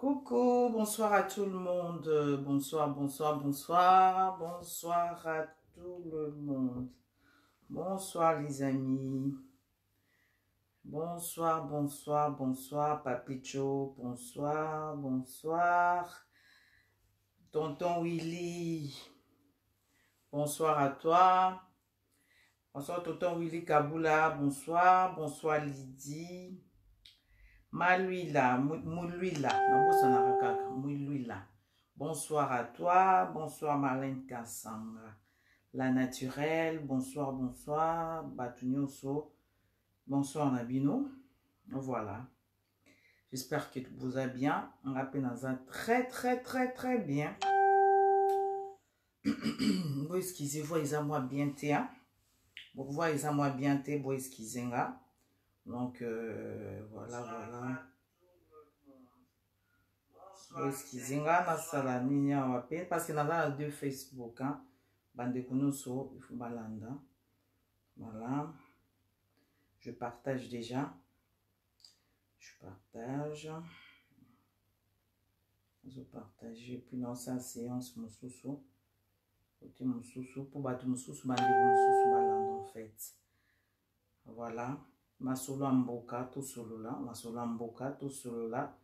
Coucou, bonsoir à tout le monde. Bonsoir, bonsoir, bonsoir. Bonsoir à tout le monde. Bonsoir les amis. Bonsoir, bonsoir, bonsoir Papicho. Bonsoir, bonsoir. Tonton Willy. Bonsoir à toi. Bonsoir Tonton Willy Kaboula. Bonsoir, bonsoir Lydie. Maluila, Mouluila, Mouluila. Bonsoir à toi, bonsoir Marlène Kassanga. La naturelle, bonsoir, bonsoir, Batunyoso, bonsoir Nabino. Voilà. J'espère que vous allez bien. On rappelle très bien. Vous excusez-vous, ils ont moi bien té. Vous voyez, ils ont moi bien té, vous excusez-moi. Donc, voilà. Excusez-moi, parce que nous avons deux Facebook. Bande Kunoso, il faut balanda. Voilà. Je partage déjà. Je partage. Puis dans sa séance, mon sous-sous. Côté mon sous-sous. Pour battre mon sous-sous, bande Kunoso, balanda en fait. Voilà. Masolo mboka to solo là, masolo mboka to solo là.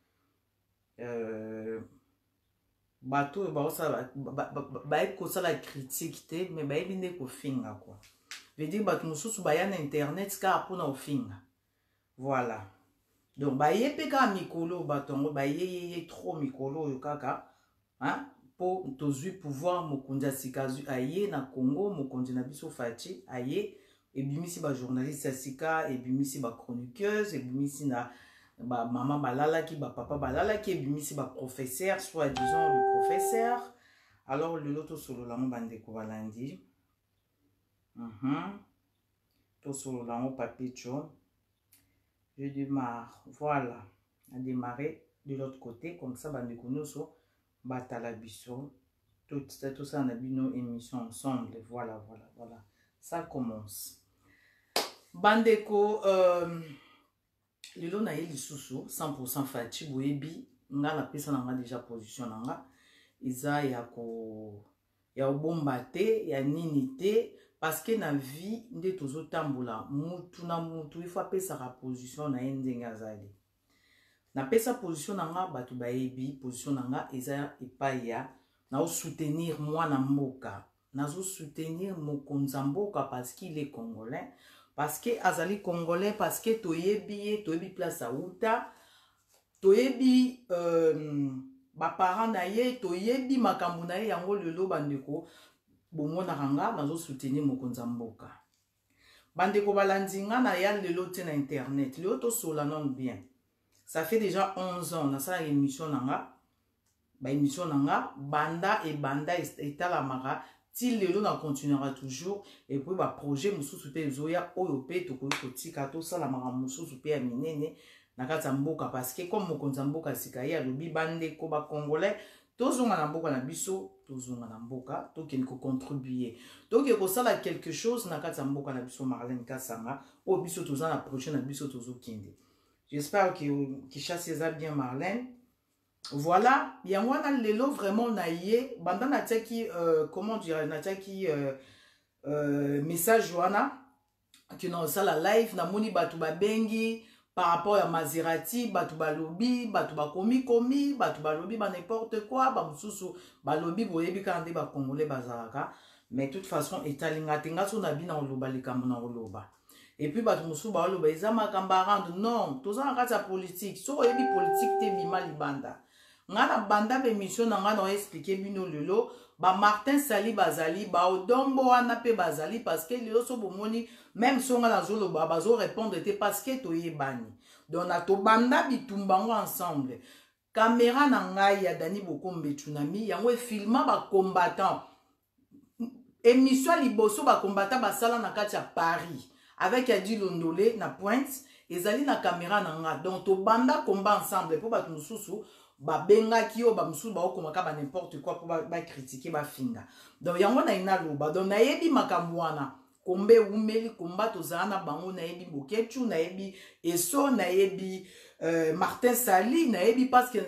Bato ba ça ba ko ça la critique té mais ba binde ko finga quoi. Veut dire bato mususu ba ya na internet ka pona ofinga. Voilà. Donc ba yepe ka mikolo batongo ba ye trop mikolo yo kaka. Hein? Pour tozu pouvoir mokonza sikazu aye na Congo mokonzi na biso fachi aye. Et bimisi ba journaliste sika et bimisi ba chroniqueuse et bimisi na ba maman balala ki ba papa balala ki et bimisi ba professeur soit disons le professeur. Alors le loto solo la mo bande ko balandi. To solo la mo papicho. Je démarre. Voilà. On a démarré de l'autre côté comme ça bande ko noso batala biso. Tout ça on a vu nos émissions ensemble. Voilà. Ça commence. Bandeko, lelo na ye lisusu 100% fachi boyebi nga na pesa nanga déjà position nanga iza ya obomba te ya nini te parce que na vie nde tozo tambola mutu na mutu il faut pesa ka position na ye ndenge azali na pesa position nanga batu bayebi position nanga iza epai ya na soutenir mwana mboka nazo soutenir mokonza mboka parce qu'il est congolais. Parce que azali congolais, parce que toyebi place à Outa, toyebi ba parents na ye, toyebi makambo na ye yango lelo bandeko bongo na ranga nazo soutenir mokonza mboka. Bandeko balandinga na ya lelo te na internet, lelo to sola non bien. Ça fait déjà 11 ans na sa émission nanga, ba émission nanga banda etala mara. Si le lot continuera toujours et puis bah projet mususu pe zoya oyope to kotika to sala mara mususu pe aminene na kata mboka parce que comme mokonza mboka sika ya lobi bande ko ba congolais tozonga na mboka na biso tozonga na mboka to ken ko contribuer donc ko sala quelque chose na kata mboka na biso Marlène Kassanga o biso tozana na projet na biso tozo kende. J'espère que chasse ça bien Marlène. Voilà, il y a moi dans le lot vraiment naïe. Bandana nataki comment dire nataki message joana que dans ça la live na moni batu ba bengi par rapport à Maserati batu ba lobby batu ba komi batu ba lobby ba n'importe quoi ba mususu ba lobby boyebi kande ba congolais bazaraka mais de toute façon etalinga tenga so na bina oloba likambo na oloba et puis batu mususu ba oloba ezama kambarande non tozana kata politique so oyebi politique te bima libanda. Ngana banda be mission nga na expliquer bino lelo ba Martin Sali bazali ba odombo wana pe bazali parce que lelo so bomoni même so nga na zolo ba bazo répondre te parce que to yebani donc na to banda bitumbango ensemble caméra na ngai ya Dani Bokombe Tsunami yango filma ba combattant émission liboso ba combattant ba sala na kati ya Paris avec Adi Londolé na Pointe ezali na caméra na nga donc to banda combat ensemble pour ba mususu ba benga kio ba musu ba okomaka ba n'importe quoi pour ba critiquer ba finga donc yango na ina loba donc na yebi makamwana kombe umeli komba tozana bango na yebi Bokechu na yebi Eso na yebi Martin Sali na yebi parce que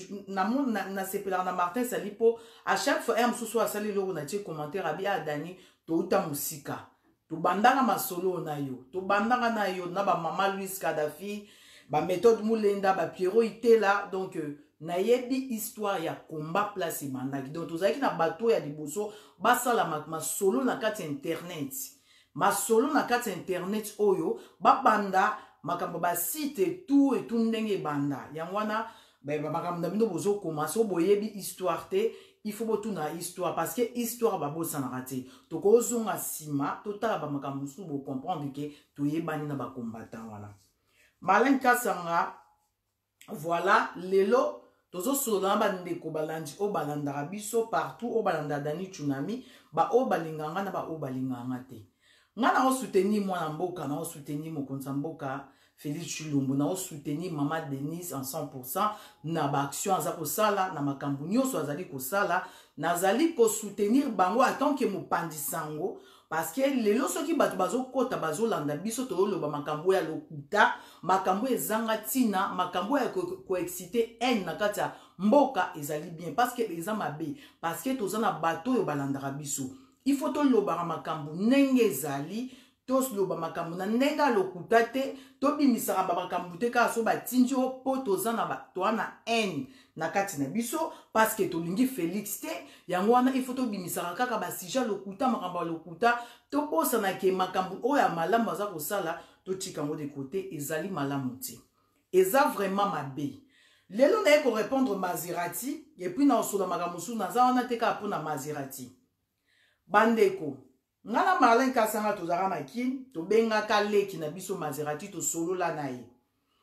na sepela na Martin Sali po à chaque fois un mususu asali lo na tie commentaire abi Dani to uta musika to bandanga masolo na yo to bandanga na yo na ba mama Louise Kadhafi ba méthode Moulenda ba Pierrot Itela donc na yebi histoire ya combat place manaki donc tozaki na bato ya liboso basala masolo na kati internet masolo na kati internet oyo babanda makambo ba site tout et tout ndenge banda yangwana makambo na bino bozo commencer boyebi histoire te il faut botu na histoire parce que histoire ba bosa na raté to ko zonga sima totala ba makambo su bo comprendre que to yebani na ba combattant wana Marlène Kasanga voilà lelo tozo sola ba ndeko balandi o balandara biso partout o balanda Dani Tsunami ba o balinganga na ba o balinganga te ngana o soutenir moi na mboka na o soutenir mokonza mboka Félix Chilombo na o soutenir Mama Denise en 100% na ba action za ko sala na makambu nyoso azali ko sala nazali ko soutenir bango tant que mopandi sango parce que lelo soki bato bazo kota bazo landa biso to lo ba makambu ya lokuta makambu ezanga tina makambu ya ko exciter en na kati ya mboka ezali bien parce que eza mabe parce que tozana bato yo balandara biso il faut to lo ba makambu nenge ezali tos loba makambu na nenga lokuta te to bimisaka ba makambu te ka so ba tinji o po tozana ba to na en na kati na biso parce que to lingi Félix te yango wana il faut to bimisaka kaka ba sija lokuta makambu lokuta to posa na ke makambu o ya malamu baza ko sala to tika ngo de côté ezali malamu te eza vraiment mabe lelo na ko répondre Maserati et puis na osola makambu su na za wana te ka po na Maserati bandeko ngana Marlène Kasanga tozaka na kin to benga kaleki na biso Maserati to solola na ye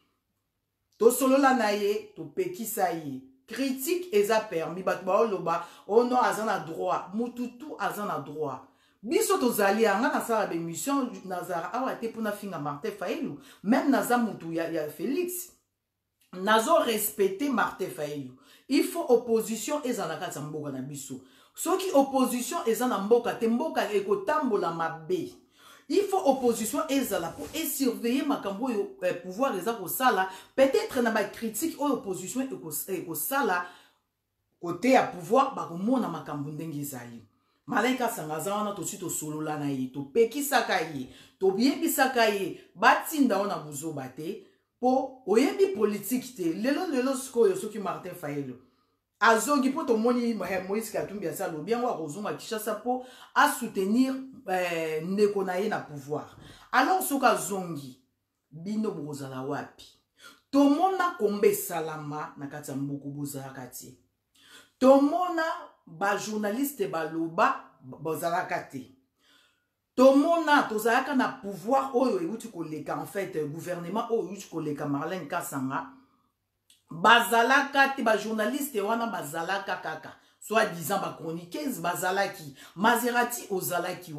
to pekisa ye critique eza permis bato ba oloba ono azana droit mututu azana droit biso tozali anga na sala ba émission nazara awa te pona finga Martin Fayulu même naza mutu ya Félix nazo respecter Martin Fayulu il faut opposition ezana kati ya mboka na biso soki opposition ezana mboka te mboka ekotambola mabe il faut opposition ezala pour surveiller makambo yo pouvoir eza ko sala peut-être na ba critique o opposition eko sala côté ya pouvoir ba komona makambo ndenge ezali Marlène Kasanga zana to sito solola na ye to pekisaka ye to biyebisaka ye batinda ona buzoba te po oyebi politique te lelo sikoyo soki Martin Fayulu azongi po to moni Moïse Katumbi ya salo bien wa kozonga Kinshasa po a soutenir ndeko na ye na pouvoir alors soka zongi bino bozala wapi to mona kombe salama na kati ya mbuku bozala kati to mona ba journaliste baloba bozala kati to mona tozalaka na pouvoir oyo euti koleka en fait gouvernement oyo euti koleka Marlène Kasanga bazalaka te ba journaliste wana bazalaka kaka soit disant ba chroniqueuse bazalaki Maserati ozalaki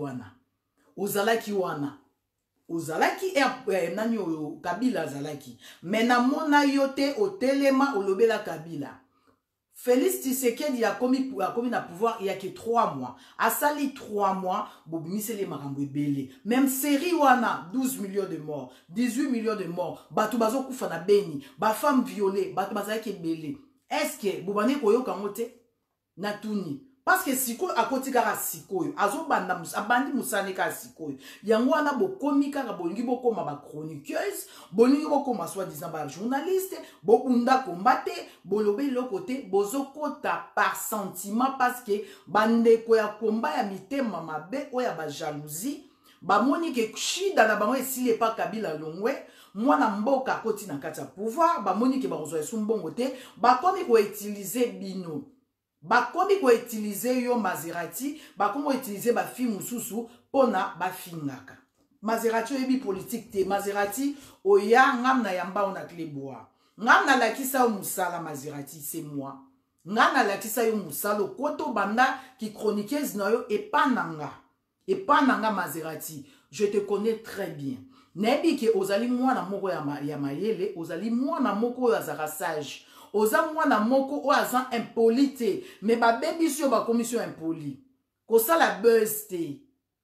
nani oyo Kabila azalaki mais na mona yote otelema olobela Kabila Félix Tshisekedi a commis na pouvoir il y a que 3 mois. A sali 3 mois, bobimise les makambo ebele. Même série wana 12 millions de morts, 18 millions de morts. Batu bazo kufa na beni, ba femme violée, batu bazaki ebele. Est-ce que bobane koyo kamote na tuni? Parce que siko akoti kaka sikoyo, azo banda abandi musane ka sikoyo. Yango wana bokomi kaka bolingi bokoma ba chroniqueuse, bolingi bokoma soit disant ba journaliste, bokunda kombate, bolobe lokote, bozokota par sentiment parce que bandeko ya komba ya mitema mabe oya ba jalousie, ba moni ke shida na bango esile pa Kabila longwe. Mwana mboka koti na kati ya pouvoir, ba moni ke ba ozo esumbongo te, ba komi ko utiliser bino. Bakomi ko utiliser yo Maserati, bakomi ko utiliser ba fi mususu pona ba fingaka. Maserati oyebi politique te, Maserati oya ngam na yamba ona kleboa. Ngam na lakisa yo musala Maserati, c'est moi. Ngam na lakisa yo musala koto banda ki chroniqueuse na yo epananga. Epananga Maserati, je te connais très bien. Nebi ke ozali mwana moko ya mayele, ozali mwana moko ya zara sage. Oza mwana moko o aza impolite, mais ba bebi sur ba commission impoli. Ko sala buzz te.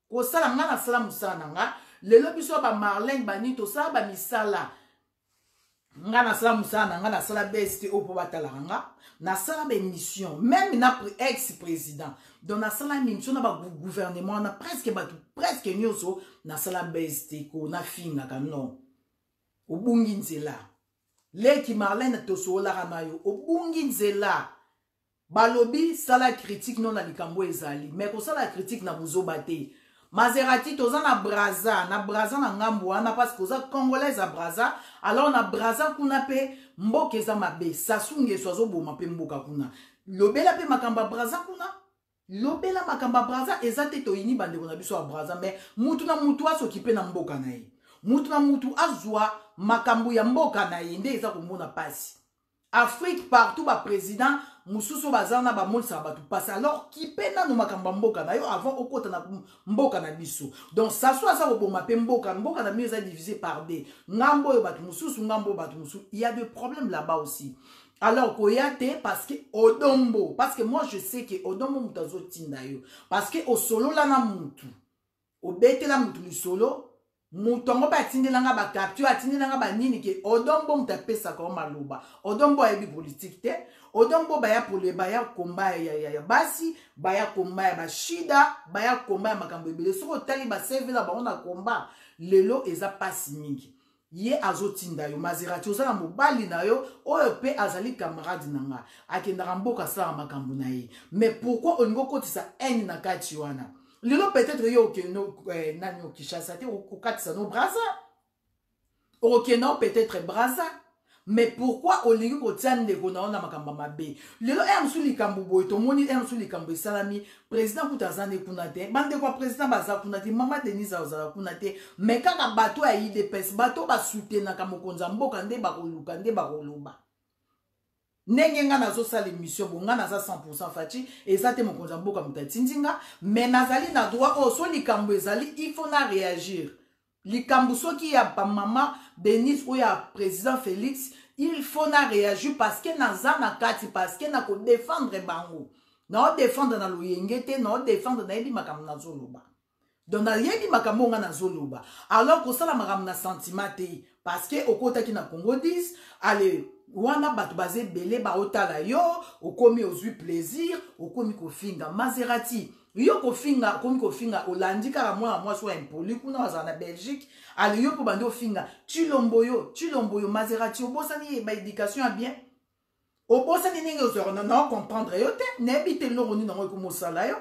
ko sala nga na sala musala nga lelo biso ba Marlène bani to sala ba misala nga na sala musala nga na sala besti opo batala nga na sala ba émission même na ex-président donc na sala émission na ba gouvernement na presque nyoso na sala besti ko na finga ka non obungi nzela leki Marlène to sola kanayo obungi nzela balobi sala critique non na likambo ezali mais ko sala critique na buzoba te Maserati toza na braza na ngambo wana parce que oza congolaise à braza alors na braza kuna pe mboka eza mabe sasunge swazo boma pe mboka kuna lobela pe makamba braza kuna lobela makamba braza eza te toyini bandeko na biso ya braza mais mutu na mutu asokipe na mboka na ye mutu na mutu azwa makambo ya mboka na ye nde eza komona pasi Afrique partout ba président mususu bazana ba monisa ba tu passe alors qui pena no makamba mboka na yo avant okota na mboka na biso donc ça soit ça boma pe mboka na mieux est divisé par deux ngambo yo batu mususu ngambo batu mususu il y a des problèmes là-bas aussi alors koyate parce que odombo parce que moi je sais que odombo mutazo tinda yo parce que o solo la na mutu obetela mutu li solo mutongo ba tindelanga ba capture atindelanga ba nini ke odombo mutapesa ko maluba odombo ya bi politique te odombo baya pole baya komba ya basi baya komba ya bashida baya komba ya makambo ebele soko tali ba save la ba ona komba lelo eza pasi mingi ye azotinda yo Maserati ozala mobali na yo oyo pe azali camarade nanga akendaka mboka sala makambo na ye mais pourquoi olingo kotisa haine na kati wana lelo peut-être yo ke no nani okishasa te okatisa no braza ok non peut-être braza mais pourquoi olingi kotia ndeko na ona makamba mabe lelo emsu likambo boy to moni emsu likambo salami président kutazane kuna te bande kwa président baza kuna te mama Denise ozala kuna te mais kaka bato ya IDPS bato ba soutenir ka mokonza mboka nde bakoluka nde bakoloba ndenge nga nazo sala émission bonga naza 100% fachi eza te mokonza mboka mutatindinga mais nazali na droit o so likambo ezali il faut na réagir likambo soki ya pa mama Denise ou ya président Félix il faut na réagir parce que naza na kati parce que na ko défendre bango na défendre na loyengete na défendre na yebi makambo na zoloba donc na yebi makambo nga na zoloba alors ko sala makambo na sentiment te parce que okota ki na Congo 10 allez wana batu baze belé ba otala yo okomi ozwi plaisir okomi kofinga Maserati yo kofinga komi kofinga olandi kaka mwa so impoli kuna waza na Belgique ali yo po bandi ofinga chilomboyo Maserati obosani ba éducation a bien obosani ninge ozoro non comprendre yo te nebite loroni nango ko mosala yo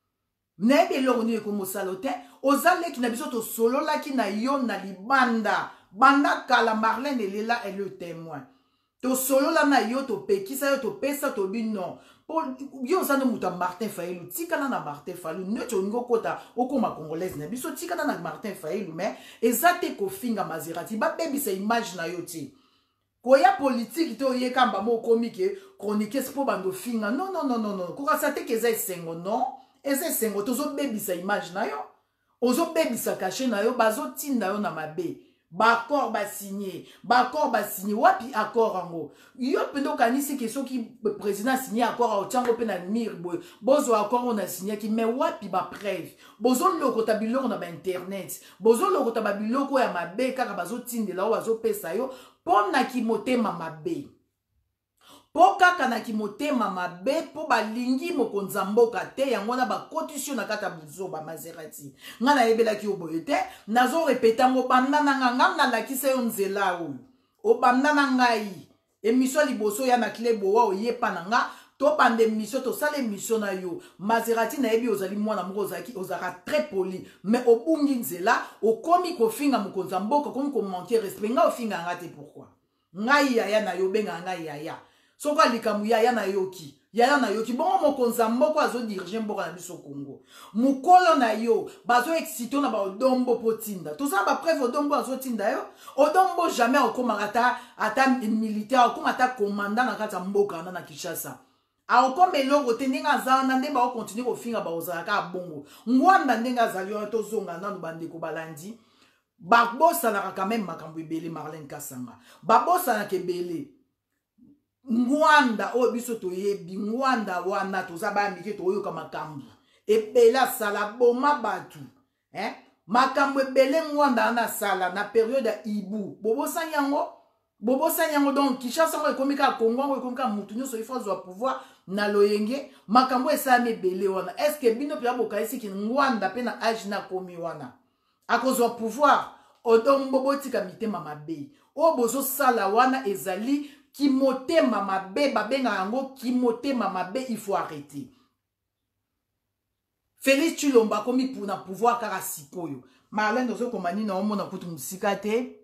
nebe loroni ko mosala te ozale ki na biso to solo la ki na yo na libanda banda kala Marlène elela est le témoin to solo la na yo to pekisa yo to pesa to bino pour yo zano muta Martin Fayulu tikana na Martin Fayulu neto ngo kota okoma congolaise na biso tikana na Martin Fayulu mais ezate ko finga Maserati ba baby sa image na yo ti koya politique to ye kamba mo komike chronique spo bando finga non ko rasate ke za sengo non eze sengo tozo baby sa image na yo ozo baby sa caché na yo bazo tinda yo na mabe Bakor ba signé wapi accord ango yo pendo kanisi ke soki président signé accord au tiango pe na mir bozo accord on a signé ki mais wapi ba preuve bozo loko tabiloko na ba internet bozo loko tabiloko ya mabe kaka bazo tindela wazo pesa yo pona ki motema mabe po kaka na ki motema mabe po balingi mokonza mboka te yango na ba constitution na kata buzo ba Maserati nga na yebela ki oboye te nazo répéter ngo banda na ngam na lakisa yo nzela o banda na ngai émission liboso ya na klebo wa oyepa na nga to bande émission to sala émission na yo Maserati na yebi ozali mwana moko ozaka très poli mais obungi nzela okomi kofinga mokonza mboka komi ko manquer respect nga ofinga ngate pourquoi ngai yaya na yo benga ngai yaya soka likamu yaya na yoki bongo mokonza moko azo diriger mboka na biso Congo mukolo na yo bazo excito na ba odombo potinda to sa ba preuve odombo azo tinda yo odombo jamais okoma ata militaire okoma ata commandant na kata mboka na Kinshasa a okoma eloko te ndinga zana ndemba o continue kofinga ba ozaka bongo ngwanda ndinga zali yo to zonga nanu bandeko balandi babosa na quand même makambo ebele Marlène Kasanga babosa na kebele ngwanda o biso to yebi ngwanda wana to za ba mike to yoka makambo ebela sala boma batu makambo ebele ngwanda na sala na période ya ibu bobo sanyango donc Kinshasa ngo ekomika Congo ngo ekomika mutu nyonso ifo zwa pouvoir na loyenge makambo esami ebele wana est-ce que bino pya bokaisi ki ngwanda pe na age na komi wana akozwa pouvoir odon bobo tika mitema mabe o bozo sala wana ezali ki motema mabe babenga yango ki motema mabe il faut arrêter. Félix Tshilombo komi pour na pouvoir kaka sikoyo Marlène dozo komani na omona kutu musika te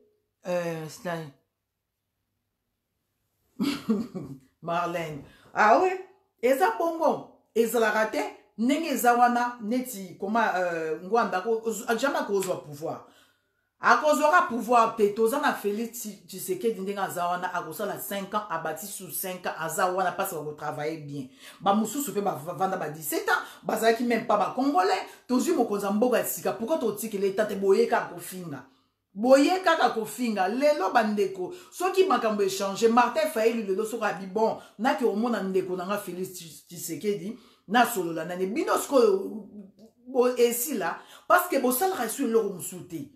Marlène ah ouais eza bongo ezalaka te ndenge eza wana neti koma ngwanda jamais kozwa pouvoir akozwaka pouvoir te toza na Félix Tshisekedi ndenge aza wana akosala 5 ans abati sous 5 ans aza wana parce qu'on travaille bien ba mususu pe bavanda ba 17 ans bazalaki même pas ba congolais tozwi mokonza mboka sika pourquoi totikele tate boyeka kofinga boyeka ka kofinga lelo bandeko soki makambo échanger Martin Fayulu lelo soki abi bon naki omona ndeko nanga Félix Tshisekedi na solola nane bino sko esila parce que bosala rasu lelo musuti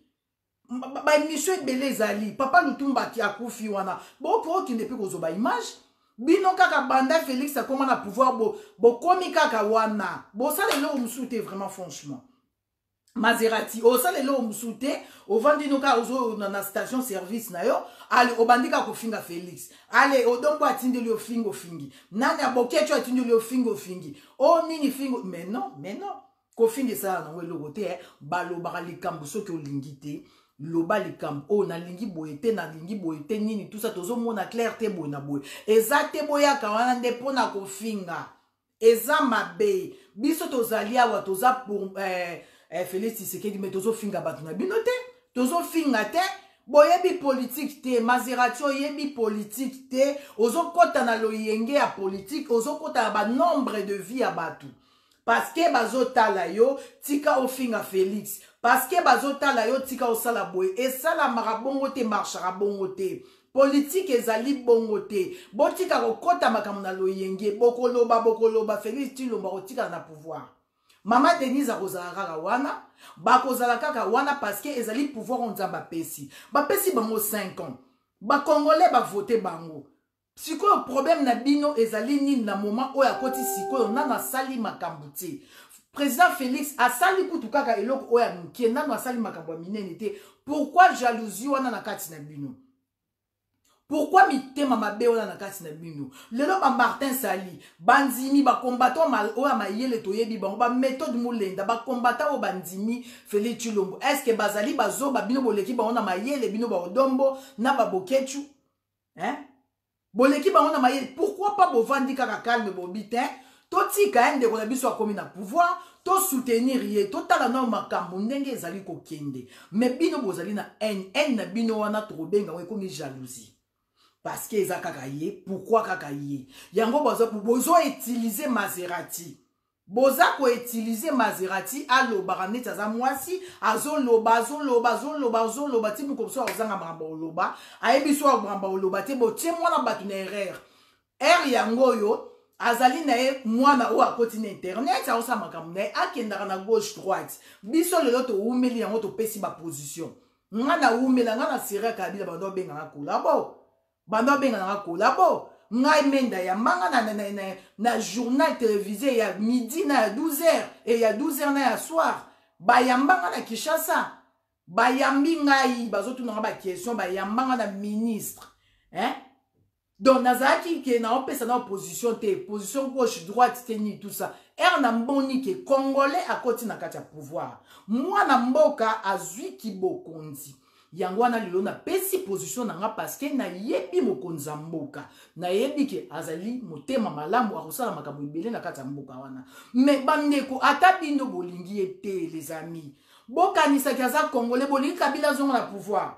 ba émission ebele ezali papa Lutumba ki akufi wana boko okinde pe kozoba image bino kaka banda Félix akoma na pouvoir bokomi kaka wana bosala lelo musuti vraiment franchement Maserati osala lelo musuti ovandi noka ozo na station service na yo ale obandika kofinga Félix ale odombo atindeli ofingo fingi nani abokecho atindeli ofingo fingi o nini fingo mais non kofinga ça na welo kote baloba likambo soki olingite loba likambo o na lingi boyete na lingi boyete nini tout ça tozo mona clair te boy na boy ezate boya ka wana nde pona kofinga eza mabe biso tozali awa toza pour Félix Tshisekedi mais tozo finga batu na bino te tozo finga te boyebi politique te Maserati oyebi politique te ozo kota na loyenge ya politique ozo kota na ba nombre de vie ya batu parce que bazotala yo tika ofinga Félix parce que bazotala yo tika osala boye esala marabongo te marchera bongo te politique ezali bongo te botika kokota makambo na loyenge bokoloba Félix Tshilombo kotika na pouvoir Mama Denise akozala kaka wana bakozala kaka wana parce que ezali pouvoir onzamba pesi bapesi bango 5 ans ba congolais ba voter bango sikoyo problème na bino ezali nini na moment oyo akoti sikoyo nana sali makambo te président Félix asali kutu kaka eloko oyo amukie nano asali makambo ya minene te pourquoi jalousie wana na kati na bino pourquoi mitema mabe wana na kati na bino lelo ba Martin Sali banzimi ba combattant mal oya mayele toyebi bango ba méthode mulenda ba combattant o bandimi Félix Tshilombo est-ce que bazali bazoba bino boleki bango na mayele bino ba odombo na ba bokechu boleki bango na mayele pourquoi pas bovandi kaka calme bobitin totika ende ko na biso akomi na pouvoir to soutenir ye totala na makambo ndenge ezali kokende mais bino bozali na haine na bino wana tobenga we komi jalousie parce que eza kaka ye pourquoi kaka ye yango bozo utiliser Maserati boza ko utiliser Maserati aloba neti aza mwasi azoloba ti mukomso azanga mamba oloba ayebiso mamba oloba te botie mwana batu na erreur yango yo azali na ye mwana o akoti na internet aosa makambo na ye akendaka na gauche droite biso lelo toumeli yango topesi ba position nga na umela nga na Syria Kabila bando benga kolabo ngai menda ya manga na journal télévisé ya midi na ya 12h et ya 12h na ya soir bayambanga na Kinshasa bayambi ngai bazotuna ba question bayambanga na ministre donc nazaki ke na opesa na opposition te position gauche droite teni tout ça na mboni ke congolais akoti na kati ya pouvoir mwana mboka azwi kibokonzi yango wana lelo na pesi position nanga parce que na yebi mokonzi mboka na yebi ke azali motema malamu akosala makambo ebele na kati ya mboka wana mais bandeko ata bindo bolingi ete les amis bokanisa ki aza congolais bolingi Kabila zongo na pouvoir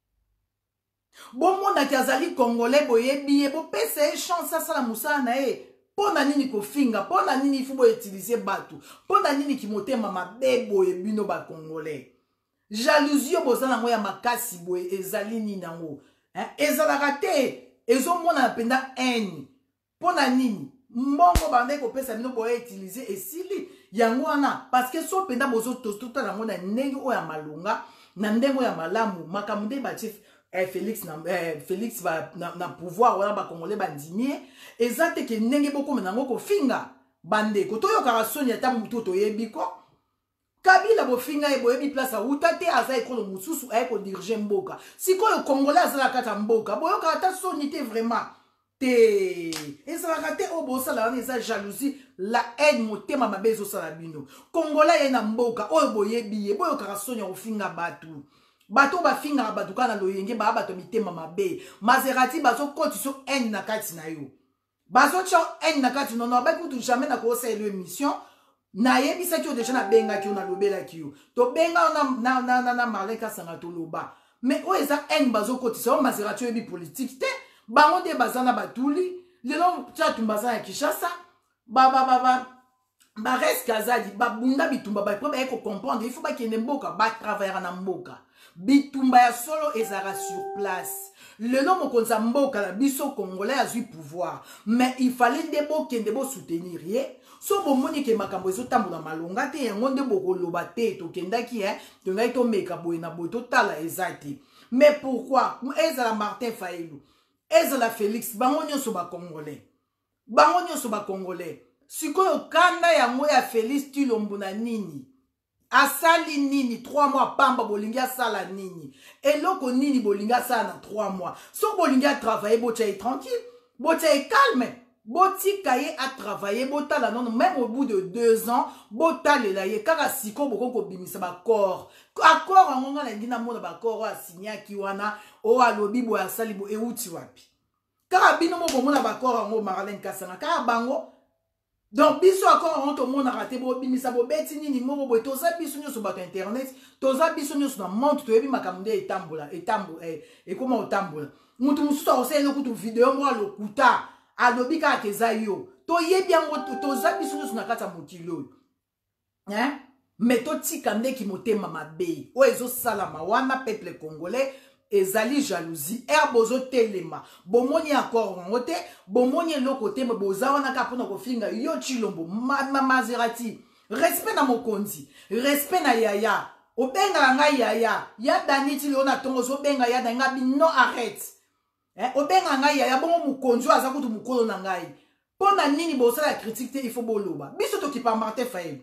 bomona ki azali congolais boyebi ye bopesa ye chance asala musala na ye pona nini kofinga pona nini ifu boutiliser batu pona nini ki motema mabe boye bino ba congolais jalousie bozala ngo ya makasi boye ezali nini nango ezalaka te ezomona na penda haine pona nini mbongo bande kopesa bino boye utiliser esili yango wana parce que so penda bozo tostuta nango na ndenge oya malunga na ndenge oya malamu makambo nde batie Félix na pouvoir wana bakongole bandimie eza te ke ndenge bokoma nango kofinga bandeko toyokaka soni ata mutu toyebi ko Kabila bofinga e boyebi place uta te aza ekolo mususu aye ko diriger mboka sikoyo congolais azala kata mboka boyoka ata soni te vraiment te ezalaka te oyo bosala wana eza jalousie la haine motema mabe ezosala bino congolais ye na mboka oyo boyebi ye boyokaka soni ya kofinga bato bafingaka bato kaka na loyenge baya bato mitema mabe Maserati bazokotisa haine na kati na yo bazotia haine na kati nono abaki kutu jamais na koosala émission nayebisaki yo deja nabengaki yo nalobelaki yo tobenga yo na Marlin Kasanga toloba mais oyo eza haine bazokotisa yo Maserati oyebi politique te bango nde baza na batuli lelo tatu baza ya Kinshasa bareske azadi babunda bitumba bapo baye comprendre il faut bakende mboka batravaillera na mboka bitumba ya solo ezara sur place lelo mokonzi ya mboka na biso congolais azwi pouvoir mais il fallait nde bokende bosoutenir ye so bomoni ke makambo ezotambola malonga te yango nde bokoloba te tokendaki tongaki tomeka boye na boye totala eza te mais pourquoi ezala Martin Fayulu ezala Félix bango nyonso bakongolais sikoyo kanda yango ya Félix Tshilombo na nini asali nini 3 mois pamba bolingi asala nini eloko nini bolingi asala na 3 mois so bolingi atravailler botia tranquille botia calme botika ye atravailler botala non même au bout de 2 ans botalela ye kaka siko boko kobimisa bakor accord angonga na ngina mona bakor asinyaki wana o alobi bo asali bo euti wapi kaka bino mo bomona bakor ango Marlin Kasanga kaka bango donc biso akor ango to mona raté bo bimisa bo beti nini moko bo toza biso nyoso bato internet toza biso nyoso na monde to yebi makamde etambola ekoma otambola mutu mususu akosala kutu video mo alokuta alobi kaka eza yo toyebi yango toza biso nyoso na kati ya mokili oyo mais totika ndeki motema mabe oyo ezosalama wana peuple congolais ezali jalousie bozo telema bomoni accord ngo te bomoni eloko te boza wana kaka mpona kofinga yo Tshilombo Maserati respect na mokonzi respect na yaya obengaka ngai yaya ya daniti leo na tongo ozobenga ya danga bino arrête obenga ngai yaya bongo mokonzi aza kutu mokolo na ngai mpona nini bosala critique te il faut boloba biso tokipa Martin Fayulu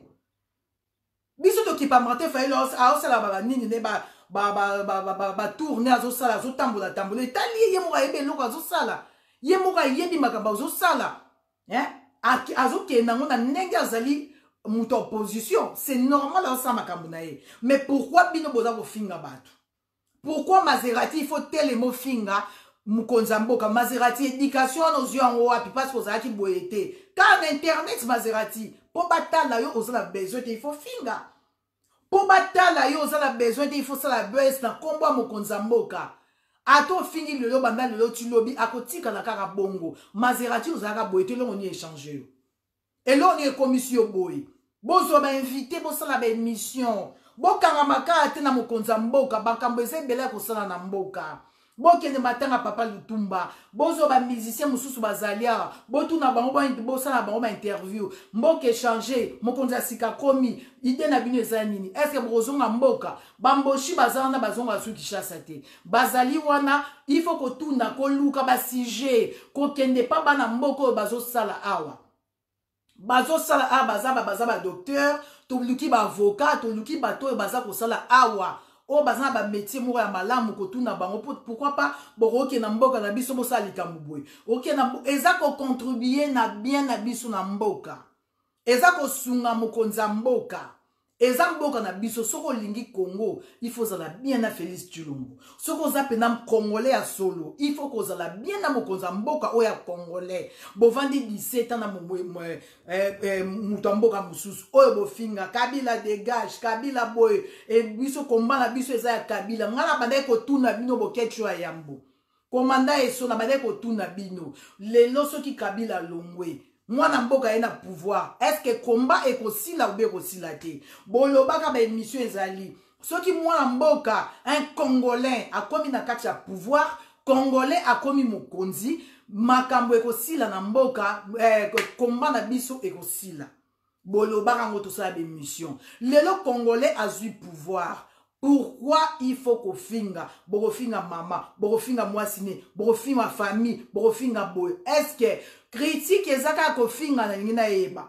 aosala banini ne tourne azosala azotambola etali ye moko ayebi eloko azosala ye moko ayebi makambo azosala azokende yango na ndenge azali moto opposition c'est normal azosala makambo na ye mais pourquoi bino boza kofinga bato pourquoi Maserati il faut telemo finga mokonzi ya mboka Maserati éducation wana ozwi yango wapi parce que ozalaki boye te car na internet Maserati mpo batala yo oza na besoin te il faut finga po batala yo oza na besoin te il faut sala bes na kombo ya mokonzi ya mboka ata ofingi lelo banda lelo tilobi akotikala kaka bongo Maserati ozalaka boye te elongo ni échange yo elongo ni ekomisi yo boye bozwa bainvité bosala baémission bokangama kaka te na mokonzi ya mboka bakambo eza ebele ya kosala na mboka bokende matanga Papa Lutumba bozo ba musicien mususu bazalia botuna bango bosala bango ba interview mboka échanger mokonzi asika komi ide na bino eza nini est-ce que bozonga mboka bamboshi bazana bazonga su Kinshasa te bazali wana il faut que tuna koluka ba sujet ko kende pa bana mboka bazosala awa baza ba docteur to luki ba avocat to luki bato baza kosala awa o bazana ba métier moko ya malamu kotuna bango pourquoi pas boroke na mboka na biso mosala likambo boye oke na eza ko contribuer na bien na biso na mboka eza ko sunga mokonzi ya mboka eza mboka na biso soko lingi Congo il faut zala bien na Félix Tshilombo soko za pena congolais ya solo il faut ko zala bien na mokonzi ya mboka oya congolais bovandi 17 ans na muto mboka mususu oyo bofinga Kabila dégage Kabila boy e biso komba na biso eza ya Kabila ngala bande ko tuna bino bokecho ya yambo komanda eso na bande ko tuna bino lelo soki Kabila longwe mwana mboka ye na pouvoir est-ce que combat ekosila ou ekosila te bolobaka ba émission ezali soki mwana mboka un congolais akomi na kati ya pouvoir Congolais a komi mokonzi, makambo ekosila na mboka, komba na biso ekosila. Boloba rango to sa mission. Lelo Congolais a eu pouvoir. Pourquoi il faut qu'on finga, borofinga maman, borofinga moisine, borofinga famille, borofinga boy. Est-ce que critique ezaka ko finga na ngina eba?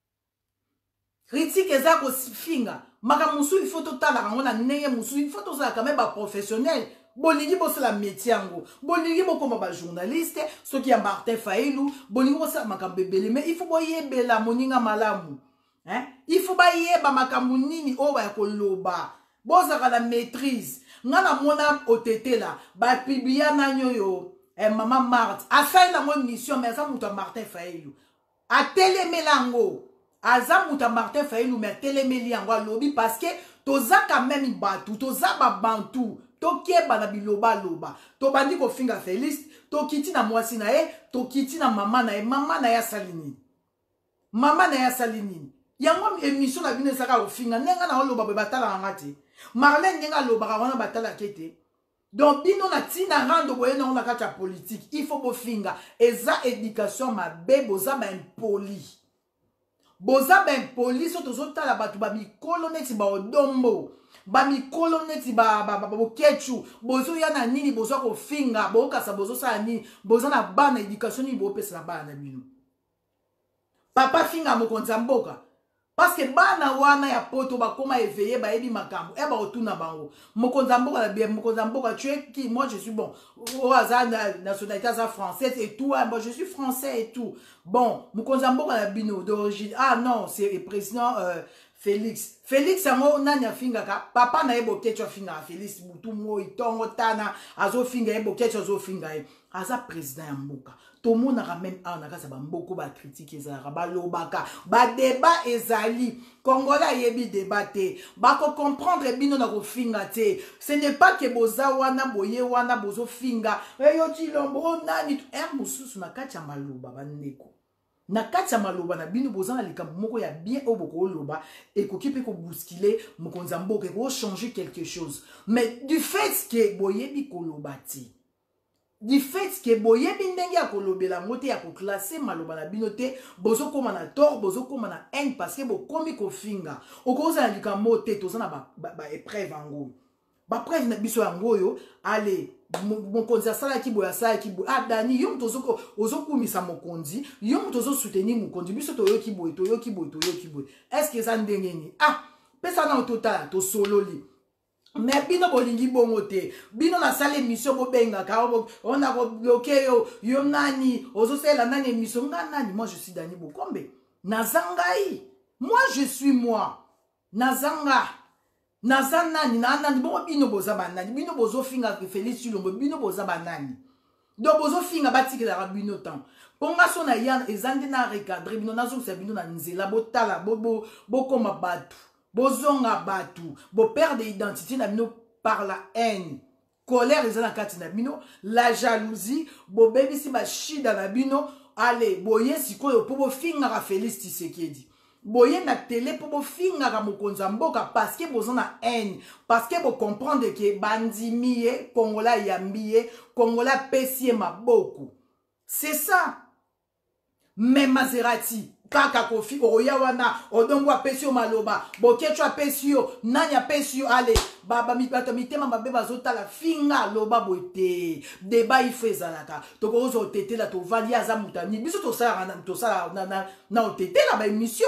Critique ezaka ko finga. Maka musu il faut totala rango na neye musu il faut to sa quand même ba professionnel. Bolingi bo la métier yango. Bolingi bo comme ba journaliste, ceux qui a Martin Failou, bolingi bo sa makambe belé mais il faut boyebe la moninga malamu. Hein? Il faut boyeba makambu nini o ba koloba. Bozaka la maîtrise. Ngana mona otete la. Ba pibia na nyoyo. Maman Marthe. Asa la mon mission. Mais aza muta Martin Failou. A télémélango. Aza muta Martin Failou. Mais télémélango lobby. Parce que toza quand même batu. Toza ba bantu. To kieba na biloba loba. To bandi ko finga Félix. To kiti na mwasi na e. To kiti na mama na e. Mama na ya salini. Mama na ya salini. Yango émission na bine saka o finga. Nenga na oloba batala ngati. Marlène Nyenga lobaka wana batala kete. Donc bino na tina rando boye na kata politique. Il faut bofinga eza éducation mabe boza ba impoli. Boza ba impoli so tozota la batu ba mikolo neti ba odombo. Ba mikolo neti ba kechu. Bozo ya na nini bozo ko finga boka sa bozo sa nini boza na bana éducation ni bo pesa na bana bino. Papa finga mo konza mboka. Parce que bana wana ya poto ba koma éveillé ba ebi makambo e ba otuna bango mokonza mboka la bien mokonza mboka tu es qui moi je suis bon au hasard nationalité française et tout bon je suis français et tout bon mokonza mboka la bino d'origine ah non c'est le président Félix yango nani afingaka papa na ebo kecho finga Félix mutu mo itongo tana azo finga ebo kecho azo finga e aza président ya mboka tout le monde a même un akasa ba mboko ba critique ezara ba lobaka ba débat ezali Congolais yebi débatté ba ko comprendre bino na ko finga te ce n'est pas que boza wana boye wana bozo finga yo tilombo nani mususu na kati ya maloba bandeko na kati ya maloba na bino boza na likambo moko ya bien oboko loba et ko kipe ko bousculer mokonza mboka ko changer quelque chose mais du fait que boyebi ko lobati du fait que boyebi ndenge ya kolobela ngote ya ko classer maloba na bino te bozo koma na tort bozo koma na haine parce que bokomi ko finga okoza na likambo te toza na ba épreuve ngo ba preuve na biso yango yo allez mokonzi asala ki boya sala ki boya ah dani yo mtozoko ozokumisa mokonzi yo mtozo soutenir mokonzi biso toyo ki boya est-ce que ça ndenge ni ah pesa na total to sololi mais bino bolingi bongo te bino na sala émission bobenga ka on a bloqué yo nani ozosela nani émission nani moi je suis Dani Bokombe nazangai moi je suis moi nazanga nazanani nani bon bino boza banani bino bozo finga ke Félix Chilombo bino boza banani donc bozo finga batiki la bino temps ponga sona yan ezande na recadrer bino nazo sa bino na nzela botala bokoma batu bozonga batu bo perdre identité na bino par la haine colère ezana kati na bino la jalousie bo bebisi ba shida na bino allez boye sikoyo po bo finga ka Félix Tshisekedi boye na télé po bo finga ka mokonza mboka parce que bozana haine parce que bo comprendre que bandimiye Kongola yambiye Kongola pesie maboko c'est ça mais Maserati kaka kofi oya wana odongo apesio maloba bokecho apesio nani apesio ale baba mipato mitema mabe bazotala finga loba boite débat ifezalaka tokozo tete la to vali aza mutani biso to sala na otete la ba émission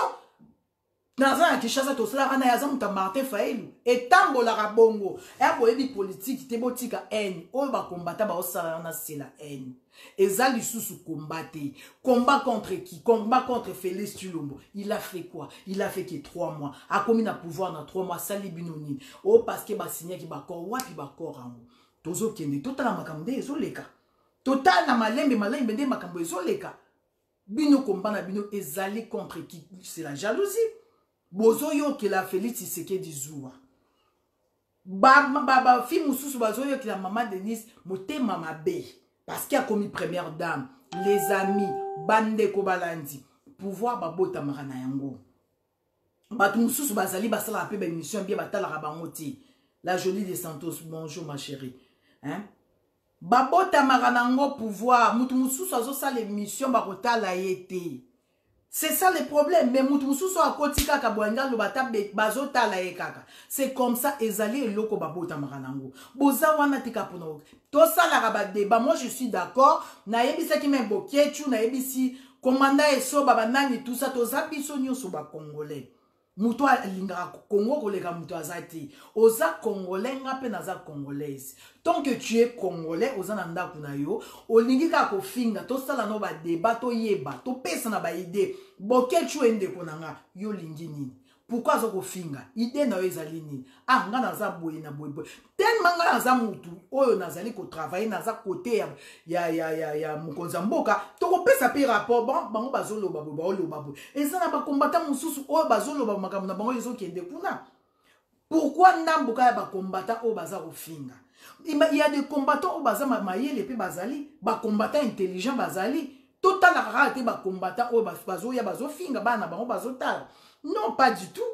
naza ki chaza to sala na aza muta Martin Failou etambola ka bongo e boyebi politique te botika haine oyo ba kombata ba osala na c'est la haine Eza lisusu combattre. Combat contre qui? Combat contre Félix Chilombo. Il a fait quoi? Il a fait que 3 mois. A combien de pouvoir dans 3 mois? Sali binoni. Oh, parce que ba signé qui ba kor wapi ba kor ango. Tozo kende. Total na makamde ezoleka. Total na malembe de makambo ezoleka. Bino combat na bino ezali contre qui? C'est la jalousie. Bozo yo ke la Félix Tshisekedi Zouwa. Ba fi mususu bazo yo ke la maman Denise motema mabe. Parce qu'il y a commis première dame, les amis, bande kobalandi, pouvoir babota marana yango. Batu mususu bazali basala ape ba émission bien batala rabango ti. La jolie de Santos, bonjour ma chérie. Hein? babota maranango pouvoir mutu mususu azosala émission bakotala ye te. C'est ça le problème. Mais mutu mususu akotika kabwanga lo bata bazotala ye kaka. C'est comme ça ezali eloko babota maranango. Boza wana tika pono. To sala raba débat. Moi je suis d'accord. Na yebisa ki men bokechu na yebisi komanda eso baba nani tout ça to zabiso nyoso ba congolais. Mutu alingara Congo koleka mutu azati. Oza congolais ngape naza congolaise. Tant que tu es congolais, oza nanda kuna yo, olingi ka ko finga to sala no ba débat to yeba, to pesa na ba idée. Bokel chu ende konanga yo lingi nini. Pourquoi zo ko finga? Idée na yo ezali nini? Ah nga naza boye na boye boye. Tellement nga naza mutu oyo nazali ko travailler naza côté ya mukonza mboka, to ko pesa pe rapport bon bango bazolo babo ba olo babo. Eza na ba combattant mususu oyo bazolo ba makambo na bango ezo kende kuna. Pourquoi ndamboka ya ba combattant oyo baza ko finga? Il y a des combattants au bazar mayele pe bazali, ba combattants intelligents bazali. Total la rate ba combattants au bazo ya bazo finga bana bango bazo tal. Non, pas du tout.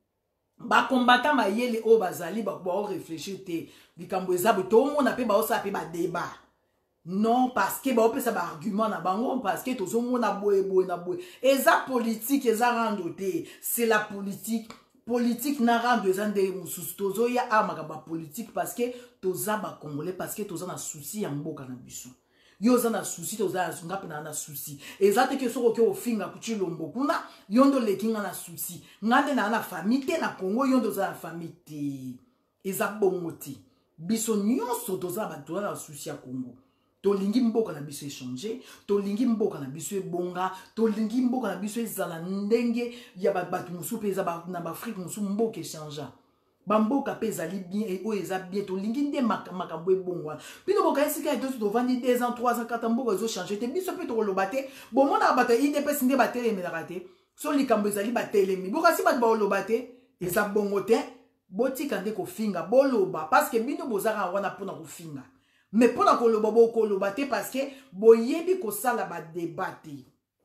Ba combattants mayele au bazali ba réfléchir te. Bikambo ezabo to mo na pe ba osa pe ba débat. Non, parce que ba opesa ba argument na bango parce que tozo mo na boye na boye. Eza politique eza randoté, c'est la politique. Politique n'a rien de zande mususu tozo ya amakaba politique parce que toza ba congolais parce que toza na souci ya mboka na biso yo za na souci toza ngape na souci ezate ke soko ke ofinga kuchi lombo kuna yondo lekinga na souci ngande na famille te na Congo yondo za na famille te eza bongoti biso nyonso toza ba toza na souci ya Congo. Tolingi mboka na biso échanger, tolingi mboka na biso ebonga, tolingi mboka na biso ezala ndenge ya batu musu pe eza na Afrique musu mboka échanger. Ba mboka pe ezali bien et o eza bien tolingi nde makambo ebongwa. Bino boka esika eto to vandi 2 ans, 3 ans, 4 ans mboka ezo changer te biso pe to kolobate, bon mona bata IDPS nde batele melarate. So likambo ezali batele mi. Boka si bat ba olobate, eza bongo te, botika nde ko finga boloba parce que bino bozaka wana pona ko finga. Mais pour la kolobate parce que boyebi ko sala ba débatté.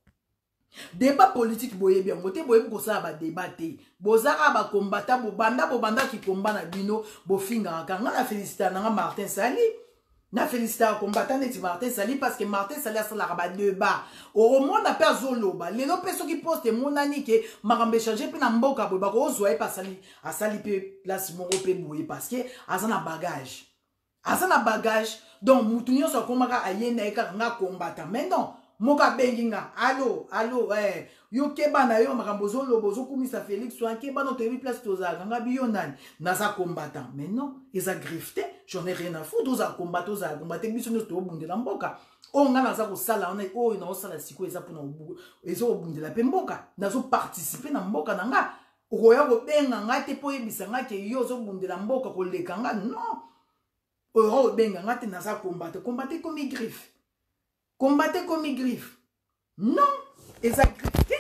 Débat politique boyebi ngote boyebi ko sala ba débatté. Bozaka ba combattant bobanda ki combat na bino bo finga kanga na féliciter na Martin Sali. Na féliciter combattant neti Martin Sali parce que Martin Sali a sala ba débat. Au monde a pas zoloba. Les no personnes qui poste monani ke makambe changer pe na mboka bo ba ko zoye pa sali a sali pe place mo pe boye parce que azana bagage. Asana bagage donc mutunyo so komaka ayena eka nga combattant mais non moka benginga allo yo keba na yo makambo zolo bozo kumisa Félix so keba no te place toza nga biyo nani naza combattant mais non ils a grifté j'en ai rien à foutre oza combattre biso no to bundela mboka o nga naza ko sala on o na osala siko eza pona obugo ezo bundela pe mboka nazo participer na mboka na nga oya ko benga nga te po yebisa nga ke yo zo bundela mboka ko leka nga non. Euro benga ngate naza combattre comme il griffe. Combattre comme il griffe. Non, eza grifté.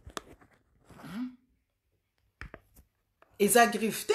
Eza grifté.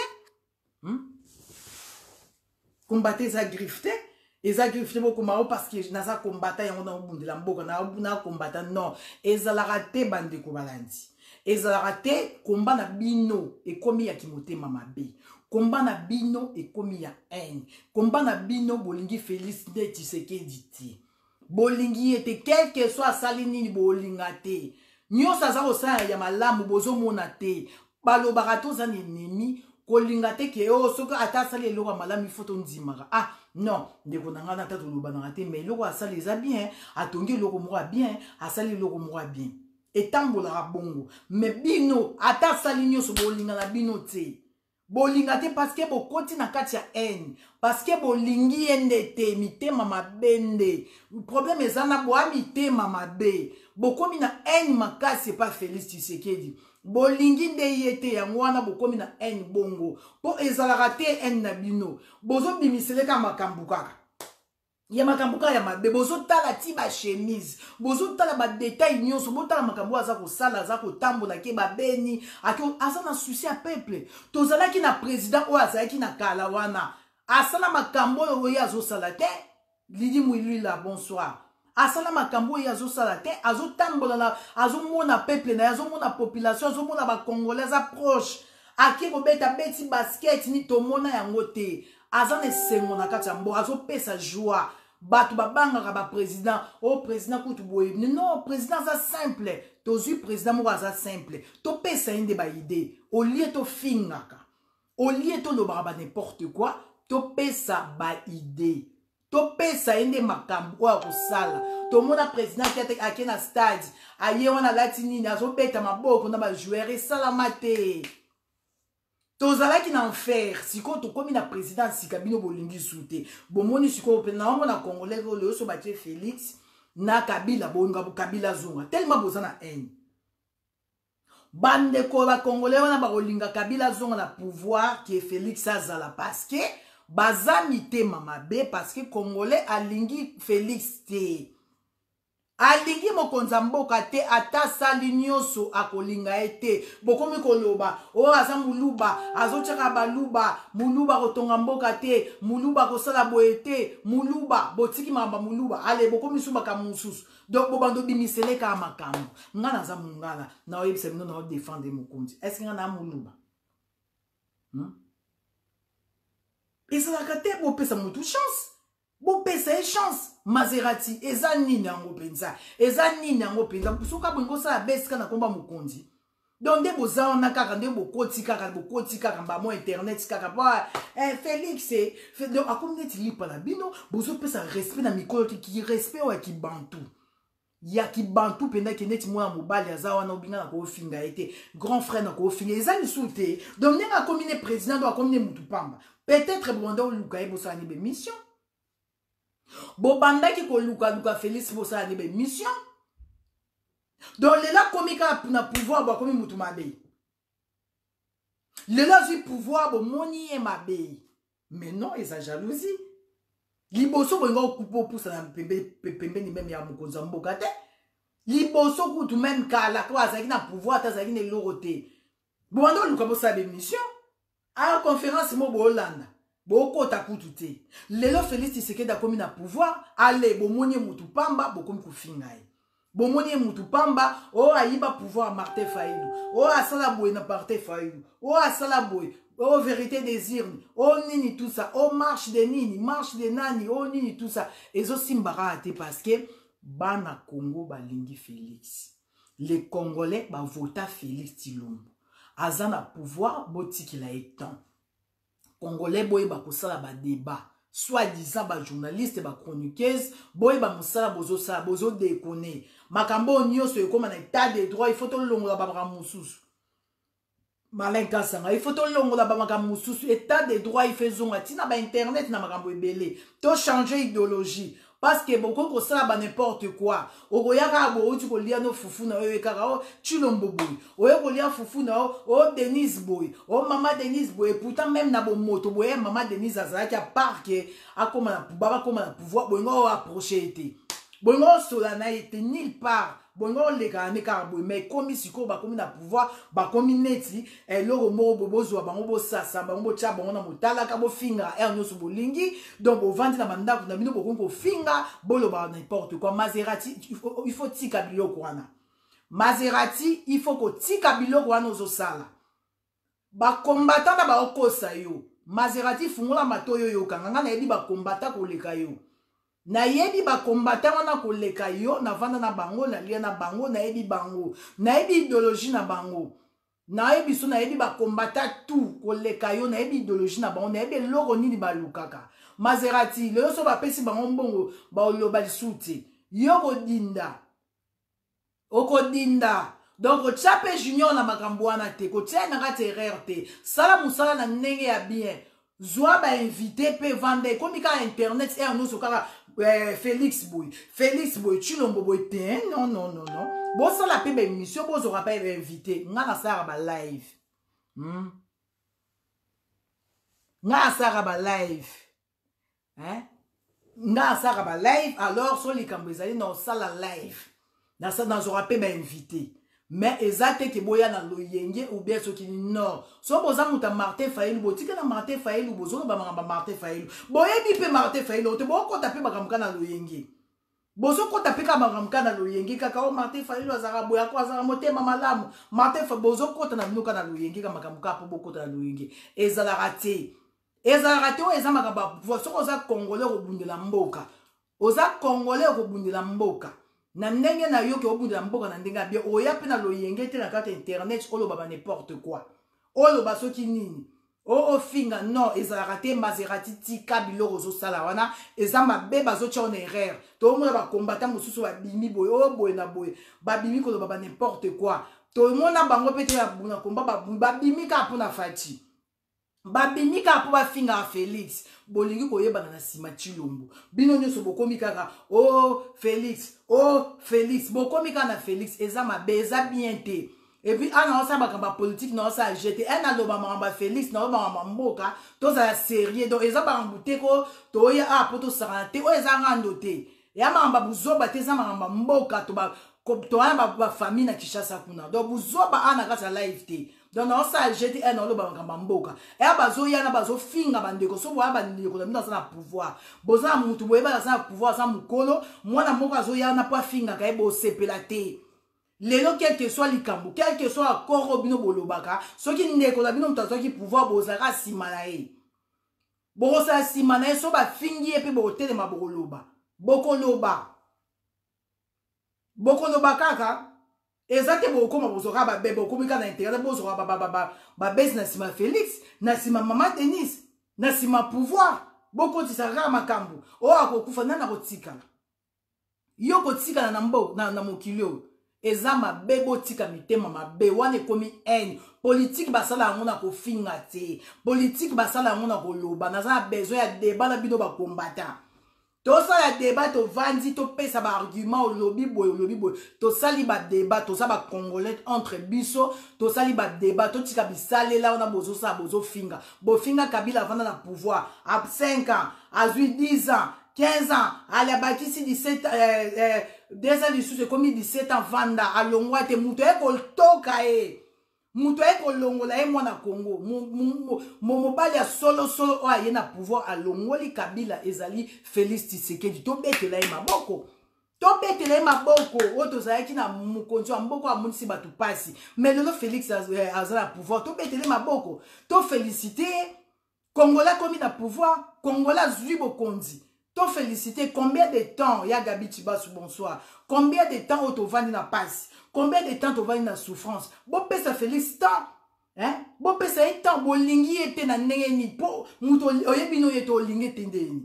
Combattre eza grifté. Eza grifté beaucoup maro parce que naza combattre yango na bundi la mboka na combattre non. Eza la raté bande ko balandi. Eza la raté combat na bino et comme ya kimotema mabe. Combat na bino et comme ya haine. Combat na bino bolingi Félix de Tshisekedi ti. Bolingi ete quel que soit salini bolingate. Nyo saza osala ya malamu bozo mona te. Balo barato za ennemi kolingate ke o soko ata sali eloko malamu foto ndimaka. Ah non, ndeko nanga na tatu lobana te mais eloko asali za bien, atongi eloko moko bien, asali eloko moko bien. Etambola bongo. Mais bino ata sali nyoso bolinga na bino te. Bolinga te parce que bokoti na kati ya haine parce que bolingi endete mitema mabende problème ezana boa mitema mabe bokomi na haine makasi pas Félix Tshisekedi bolingi nde yete yango wana bokomi na haine bongo po ezalaka te haine na bino bozo bimiseleka makambu kaka ya makambu kaka ya mabe bozo tala ti ba chemise bozo tala ba détail nyonso botala makambu aza ko sala aza ko tambola ke ba beni ako aza na souci a peuple tozalaki na président o azalaki na kala wana asala makambu oyo azo sala te Lidi Mouilila bonsoir asala makambu oyo azo sala te azo tambola na azo mona peuple na azo mona population azo mona ba congolais proche aki ko beta beti basket ni tomona yango te azane sengo na kati ya mbo azo pesa joie Batu babanga ba président, oh président kutu boye. Non, président ça simple. Tozu président moi ça simple. To pesa inde ba idée. Au lieu to fingaka. Au lieu to lobaba n'importe quoi, to pesa ba idée. To pesa inde makambo wa kusala. To mona président qui a na stade. Aye wana latini na zo beta maboko na ba joueur et salamate. Tozala ki na enfer, siko to komi na président sikabino bolingi soute. Bomoni siko pe na na congolais le so batie Félix na Kabila bonga Kabila zonga. Tellement bozana haine. Bande ko ba congolais wana ba kolinga Kabila zonga na pouvoir qui est Félix azala parce que bazami te mamabe parce que congolais alingi Félix te. Alingi mokonza mboka te ata sali nyoso akolinga ete bokomi koloba o aza muluba azochaka baluba muluba kotonga mboka te muluba kosala boye te muluba botiki mamba muluba ale bokomi suba ka mususu donc bobando bimisele ka makambo ngana za mungala na oyebisa bino na défendre mokonzi est-ce ngana muluba ezalaka te bopesa mutu chance bon pesa chance Maserati eza nini yango penza eza nini yango penza soka bongo sa beska na komba mokonzi donc de boza na kaka nde bokoti kaka ba mo internet kaka ba Félix fait donc akomneti lipa na bino bozo pesa respect na mikolo ki respect wa ki bantu ya ki bantu penda ki neti mwana mobali azawa na obinga na ko finga ete grand frère na ko finga eza ni soute donc nenga komine président do akomne mutu pamba peut-être bondo luka e bosa ni be mission Bobanda ki ko luka Félix bosa ni be mission. Donc les là komika na pouvoir ba komi mutu mabe. Les là du pouvoir bo moni e mabe. Mais non, ils a jalousie. Liboso bo ngo kupo pusa na pembe ni même ya mukonza mboka te. Liboso ku tout même kala kwa za na pouvoir ta za ni lorote. Bobanda luka bosa be mission. À conférence mo bo Hollande. Boko takutute. Lelo Félix Tshisekedi akomi na pouvoir, ale bomoni mutu pamba bokomi kufingai. Bomoni mutu pamba o ayiba pouvoir Martin Fayulu. O asala boy na Martin Fayulu. O asala boy. O vérité des urnes. O nini tout ça. O marche de nini, marche de nani, o nini tout ça. Ezo simbara ate parce que bana Congo balingi Félix. Les Congolais ba vota Félix Tshilombo. Azana pouvoir botiki la etan. Congolais boye ba kosala ba débat soi-disant ba journaliste ba chroniqueuse boye ba musala bozo déconner makambo nyonso ekoma na état de droit il faut to longola ba mususu malenka sanga il faut to longola ba makambo mususu état de droit il fait zonga tina ba internet na makambo ebele to changer idéologie parce que beaucoup ko sala ba n'importe quoi okoyaka bo uti ko lia no fufu na wewe kaka o Tshilombo boy oyo ko lia fufu na o Denise boy o mama Denise boy pourtant même na bo moto boy mama Denise azalaki a parke akoma na baba koma na pouvoir boy ngo approcher été boy ngo sola na été nulle part boy ngo le kana ka boy mais komi siko ba komi na pouvoir ba komi neti eloko mo bozo ba ngo bo sasa ba ngo cha ba ngo na motala ka bo finga nyoso bolingi donc bo vandi na mandako na bino bo ko finga bolo ba n'importe quoi Maserati il faut tika biloko wana Maserati il faut ko tika biloko wana ozo sala ba combattant na ba okosa yo Maserati fungola matoyo yo kanga na yebi ba combattant ko leka yo na yebi ba combattant wana ko leka yo na vanda na bango na lia na bango na yebi bango na yebi idéologie na bango na yebi so na yebi ba combattant tout ko leka yo na yebi idéologie na bango na yebi loko nini ba lukaka Maserati le so ba pesi bango mbongo ba oloba lisuti yo ko dinda okodinda donc chape junior na makambo wana te ko tia na kati erreur te sala musala na ndenge ya bien zwa ba invité pe vendre comme ka internet et nous so kala Félix boy Tshilombo boy te non bon ça la pe ba émission bo zo rappel invité nga na sara ba live nga sara ba live nga sara ba live alors so li kambezali na sala live na ça dans aura pe ba invité mais exacte que boya na loyenge ou bien ce qui non so boza muta Martin Fayulu botika na Martin Fayulu bozo ba Martin Fayulu boye bi pe Martin Fayulu te boko taper ba kamka na loyenge bozo ko taper ka ba kamka na loyenge kaka o Martin Fayulu azara boya ko azara motema malamu Martin Fayulu bozo ko na binoka na loyenge ka makamka po boko na loyenge ezala raté o ezama ka ba pouvoir so ko za congolais ko bundela mboka oza congolais okobundela mboka na ndenge na yo ke obundela mboka na ndenge bien oya pe na loyenge te na kati internet oloba ba n'importe quoi oloba soki nini ofinga non ezalaka te Maserati tika biloko ozosala wana eza mabe bazotia on erreur tomona bakombata mosusu babimi boye boye na boye babimi koloba ba n'importe quoi tomona bango pe te babuna komba babimi ka mpona fati babimi ka mpo bafinga Félix bolingi koyebana na nsima Chilombo bino nyonso bokomi kaka Félix bokomi kaka na Félix eza mabe eza bien te et puis ana osa bakamba politique na osa jeté ana loba mamba Félix na loba mamba mboka toza sérieux donc eza bambute ko toya poto sarate o eza ngando te ya mamba buzoba te eza mamba mboka to ba ba famille na Kinshasa kuna donc buzoba ana kasa live te donc na osa jeté ana loba mamba mboka ya bazo yana bazo finga bandeko so boya bandeko na sana pouvoir boza mutu boyeba sana pouvoir sa mukolo mwana mboka zo yana pa finga ka ebo sepela te lelo quel que soit likambo quel que soit akoro bino bolobaka soki ndeko la bino mutazo ki pouvoir bozaka simana e bokosa simana e so ba fingi epe botelema bokoloba bokoloba kaka ezate bokoma bozoka ba bebe bokomika na internet bozoka ba base na sima Félix na sima Mama Denise na sima pouvoir bokotisaka makambo o akokufa nana kotikala yo kotikala na mbo na mokilio eza mabe botika mitema mabe wana ekomi haine politique basala yango na kofinga te politique basala yango na koloba naza besoin ya débat na bino bakombata tosala débat tovandi topesa baargument olobi boye tosali badébat toza bacongolais entre biso tosali badébat totika bisalela wana bozosala bozofinga bofinga Kabila avanda na pouvoir a 5 ans azwi 10 ans 15 ans, allez bakisi 17 2 ans du sous comme 17 ans vanda alongwa te muto e toka e muto e kolongola e mwana Congo mobali ya solo o aye na pouvoir alongoli Kabila ezali Félix Tshisekedi to betela e maboko oto zaki na mukonzi wa mboko amunisi batu pasi mais lelo Félix azala pouvoir to betela maboko to féliciter Congolais comme na pouvoir Congolais zui bokonzi to féliciter combien de temps ya Gabi Chibasu bonsoir combien de temps autovandi na passe combien de temps autovandi na souffrance bon pesa Félix temps hein bon pesa temps bolingi ete na ndenge ni po muto oyebino yeto olingi tendeni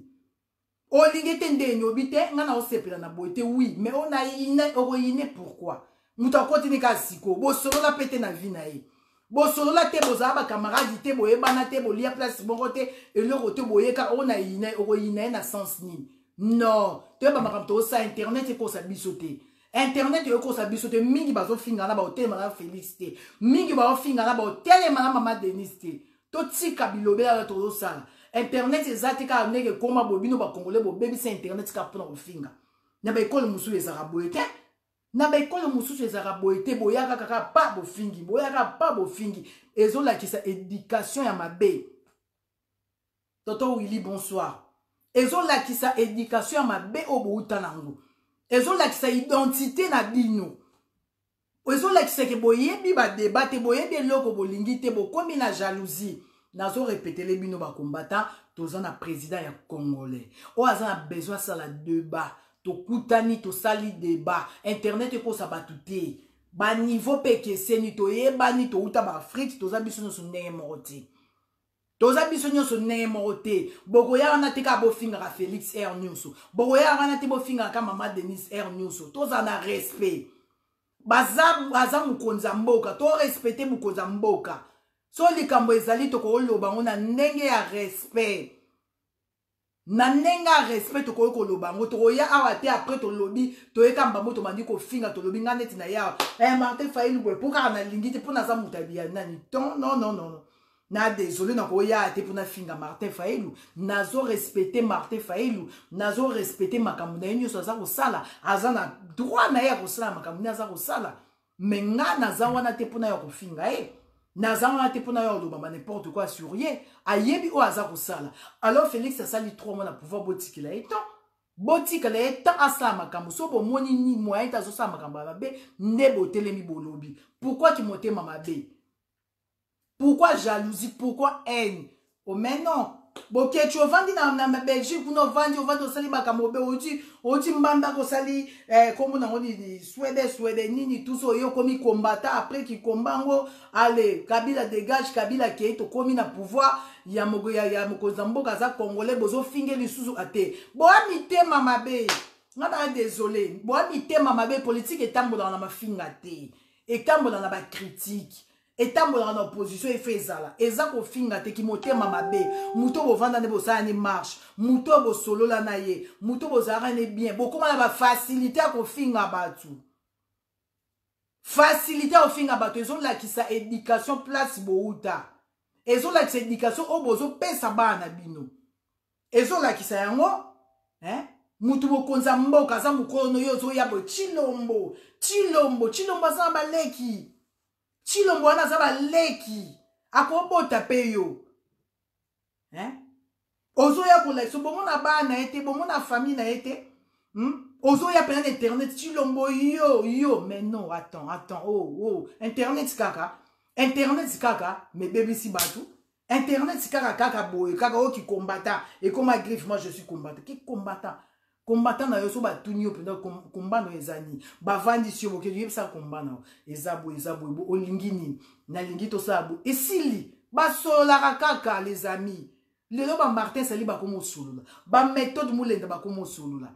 obite ngana osepela na boite oui mais on a ine pourquoi muto akotini ka siko bo solo la pete na vie na ye bosolola te bozala bakamaradi te boyebana te bolia place moko te eloko te boyeka ona ina na sens nini non toyeba makambo tosa internet ekosa biso te internet ekosa biso te mingi bazofinga na baotelema na Félix te mingi baofinga na baotelema na Mama Denise te totika bilobela tozosala internet eza te kaka ndenge ekoma bobino bakongole bobebisa internet kaka mpona kofinga na baekole mosusu ezaka boye te na baekole mosusu ezaka boye te boyaka kaka pa bofingi ezolakisa éducation ya mabe Tonton Willy bonsoir ezolakisa éducation ya mabe o bouta nango ezolakisa identité na bino ezolakisa ke boyebi ba débat te boyebi eloko bolingi te bokomi na jalousie nazo répéter bino bakombata toza na président ya congolais o aza na besoin sala débat tokutani tosali débat internet ekosa batu te ba niveau pekeseni toyebani touta ba Afrique toza biso nyonso ndenge moko te bokoya wana te ka bofingaka Félix Air nyonso bokoya wana te bofingaka Mama Denise Air nyonso toza na respect baza mokonzi ya mboka to respecte mokonzi ya mboka so likambo ezali tokoloba ngo na ndenge ya respect na nenga respect to koyo koloba ngo to ya awa te après to lobi to eka mbambo to mandi ko finga to lobi ngane tina ya Martin Fayulu bwe poka na lingite pona za mutabia nani ton non na désolé na ko ya te pona finga Martin Fayulu nazo respecter Martin Fayulu nazo respecter makambo na yenyo so za ko sala azana droit na ya ko sala makambo na za ko sala menga na za wana te pona ya ko finga Nazana te pona yo loba n'importe quoi sur rien ayebi o aza kosala alors Félix a sali 3 mois na pouvoir botikela etant asala makambo so bomoni ni moyen ta zo sala makambo mabe nde botelemi bolobi pourquoi ki motema mabe pourquoi jalousie pourquoi haine oh mais non bokechi ovandi na Belgique kuna ovandi osali bakamobe oti mbanda kosali komo nango ni Swede nini tout so yo komi combattant après ki kombango allez Kabila dégage Kabila keito komi na pouvoir ya mokonza mboka za congolais bozo finge lisusu ate boa mitema mabe ngana désolé boa mitema mabe politique etambola na mafinga te etambola na ba critique etambola na opposition efezala eza ko finga te ki motema mabe muto bovanda ne bosala ni marche muto bosolola na ye muto bozara ne bien bokoma na ba facilité ko finga batu facilité ko finga batu ezola kisa éducation place bouta ezola kisa éducation obozo pesa bana bino ezola kisa yango mutu bokonza mboka za mukono yozo yabo chilombo za baleki chilombo wana za baleki akobota peyo ozo ya kola so bomona bana ete bomona famille na ete ozo ya pena internet chilombo yo mais non attends oh internet kaka me baby si batu internet kaka boye kaka o ki combattant et comme griffe moi je suis combattant qui combattant na yoso ba tunyo penda combat no ezani bavandi sio boke yebisa combat na ezabo olingini na lingi to sabo esili basola kaka les amis lelo ba Martin Sali ba komo solula ba méthode mulenda ba komo solula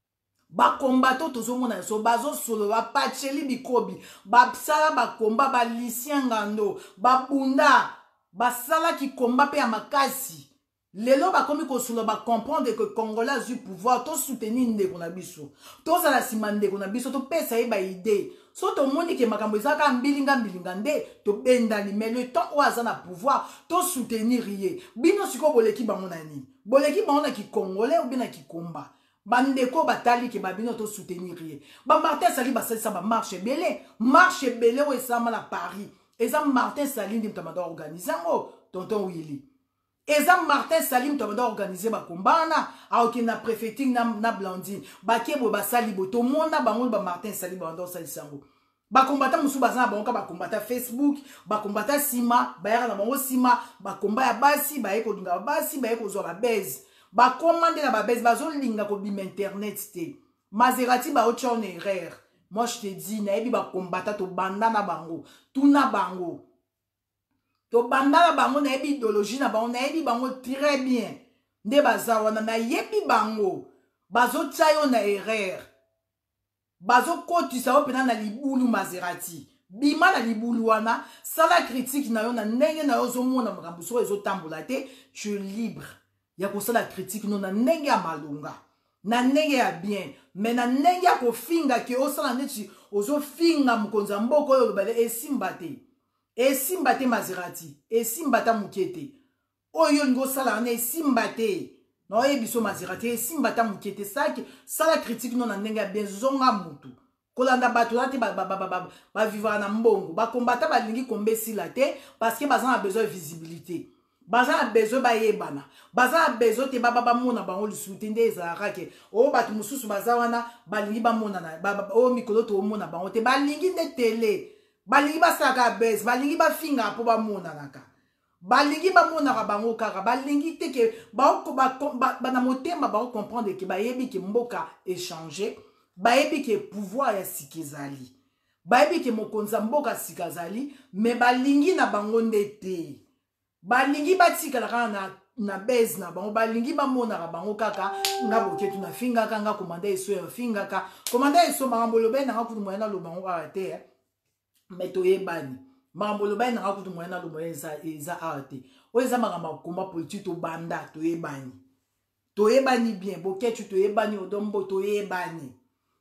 ba combattant tozo mona so bazo solo ba pacheli bikobi ba sala ba combat ba lisiangando ba bunda ba sala ki combat pe ya makasi. Lelo ba komi kosula ba comprendre que Congolais a du pouvoir to soutenir ndeko na biso to sala sima ndeko na biso to pesa ye ba idée so to moni ke makambo ezaka mbilinga nde to bendani mais le temps o aza na pouvoir to soutenir ye bino siko boleki bango na nini boleki bango na ki Congolais ou bien na ki komba bandeko batali ke babino to soutenir ye ba Martin Sali ba salisa ba marche belé o esama na Paris eza Martin Sali ndi mtamada organiser ngo tonton Willy eza Martin Salim to organiser ba kombana aoki na préfecture na Blandine bakebo basali boto mona bango ba Martin Salim ba ndo sali sango ba combattant musu bazana bango ba combattant Facebook ba combattant sima ba yara na bango sima ba combat ya basi ba eko dunga basi ba eko zo ba base ba commander na ba base bazo linga ko bim internet te Maserati ba ocha on erreur moi je te dis na ebi ba combattant to banda na bango tuna bango to bandala bango na yebi idéologie na bango na yebi bango très bien nde baza wana na yebi bango bazo tsayo na erreur bazo kotisa yo pena na libulu Maserati bima na libulu wana sala critique na yo na ndenge na yo zomona makambo so ezotambola te tu es libre ya kosala critique no na ndenge ya malunga na ndenge ya bien mais na ndenge ya kofinga ke osala neti ozofinga mokonza mboka oyo lobale esimba te esimba te Maserati esimba ta mukete oyo ngo sala na esimba te no ebiso Maserati esimba ta mukete saki sala critique no na ndenge bien zonga mutu kolanda bato lati ba vivre na mbongo ba combattre ba lingi kombesi la te parce que bazan a besoin de visibilité bazan a besoin ba yebana bazan a besoin te baba mona bango le soutien des arake o bato mususu bazawana ba lingi ba mona na o mikolo to mona bango te ba lingi de télé balingi basaka base balingi bafinga po bamona naka balingi bamona bango kaka balingi te ke bana motema ba comprendre ke bayebi ke mboka échanger bayebi ke pouvoir ya sikizali bayebi ke mokonza mboka sikazali mais balingi na bango ndete balingi batika la na base na bango balingi bamona bango kaka nga boketu na finga kanga komanda eso ya finga ka komanda eso makambo lobe na kutu moyena lo bango arate mais toyebani makambo lobai na kutu moyena lo eza arte o eza makambo komba politique to banda toyebani bien boketu toyebani odombo toyebani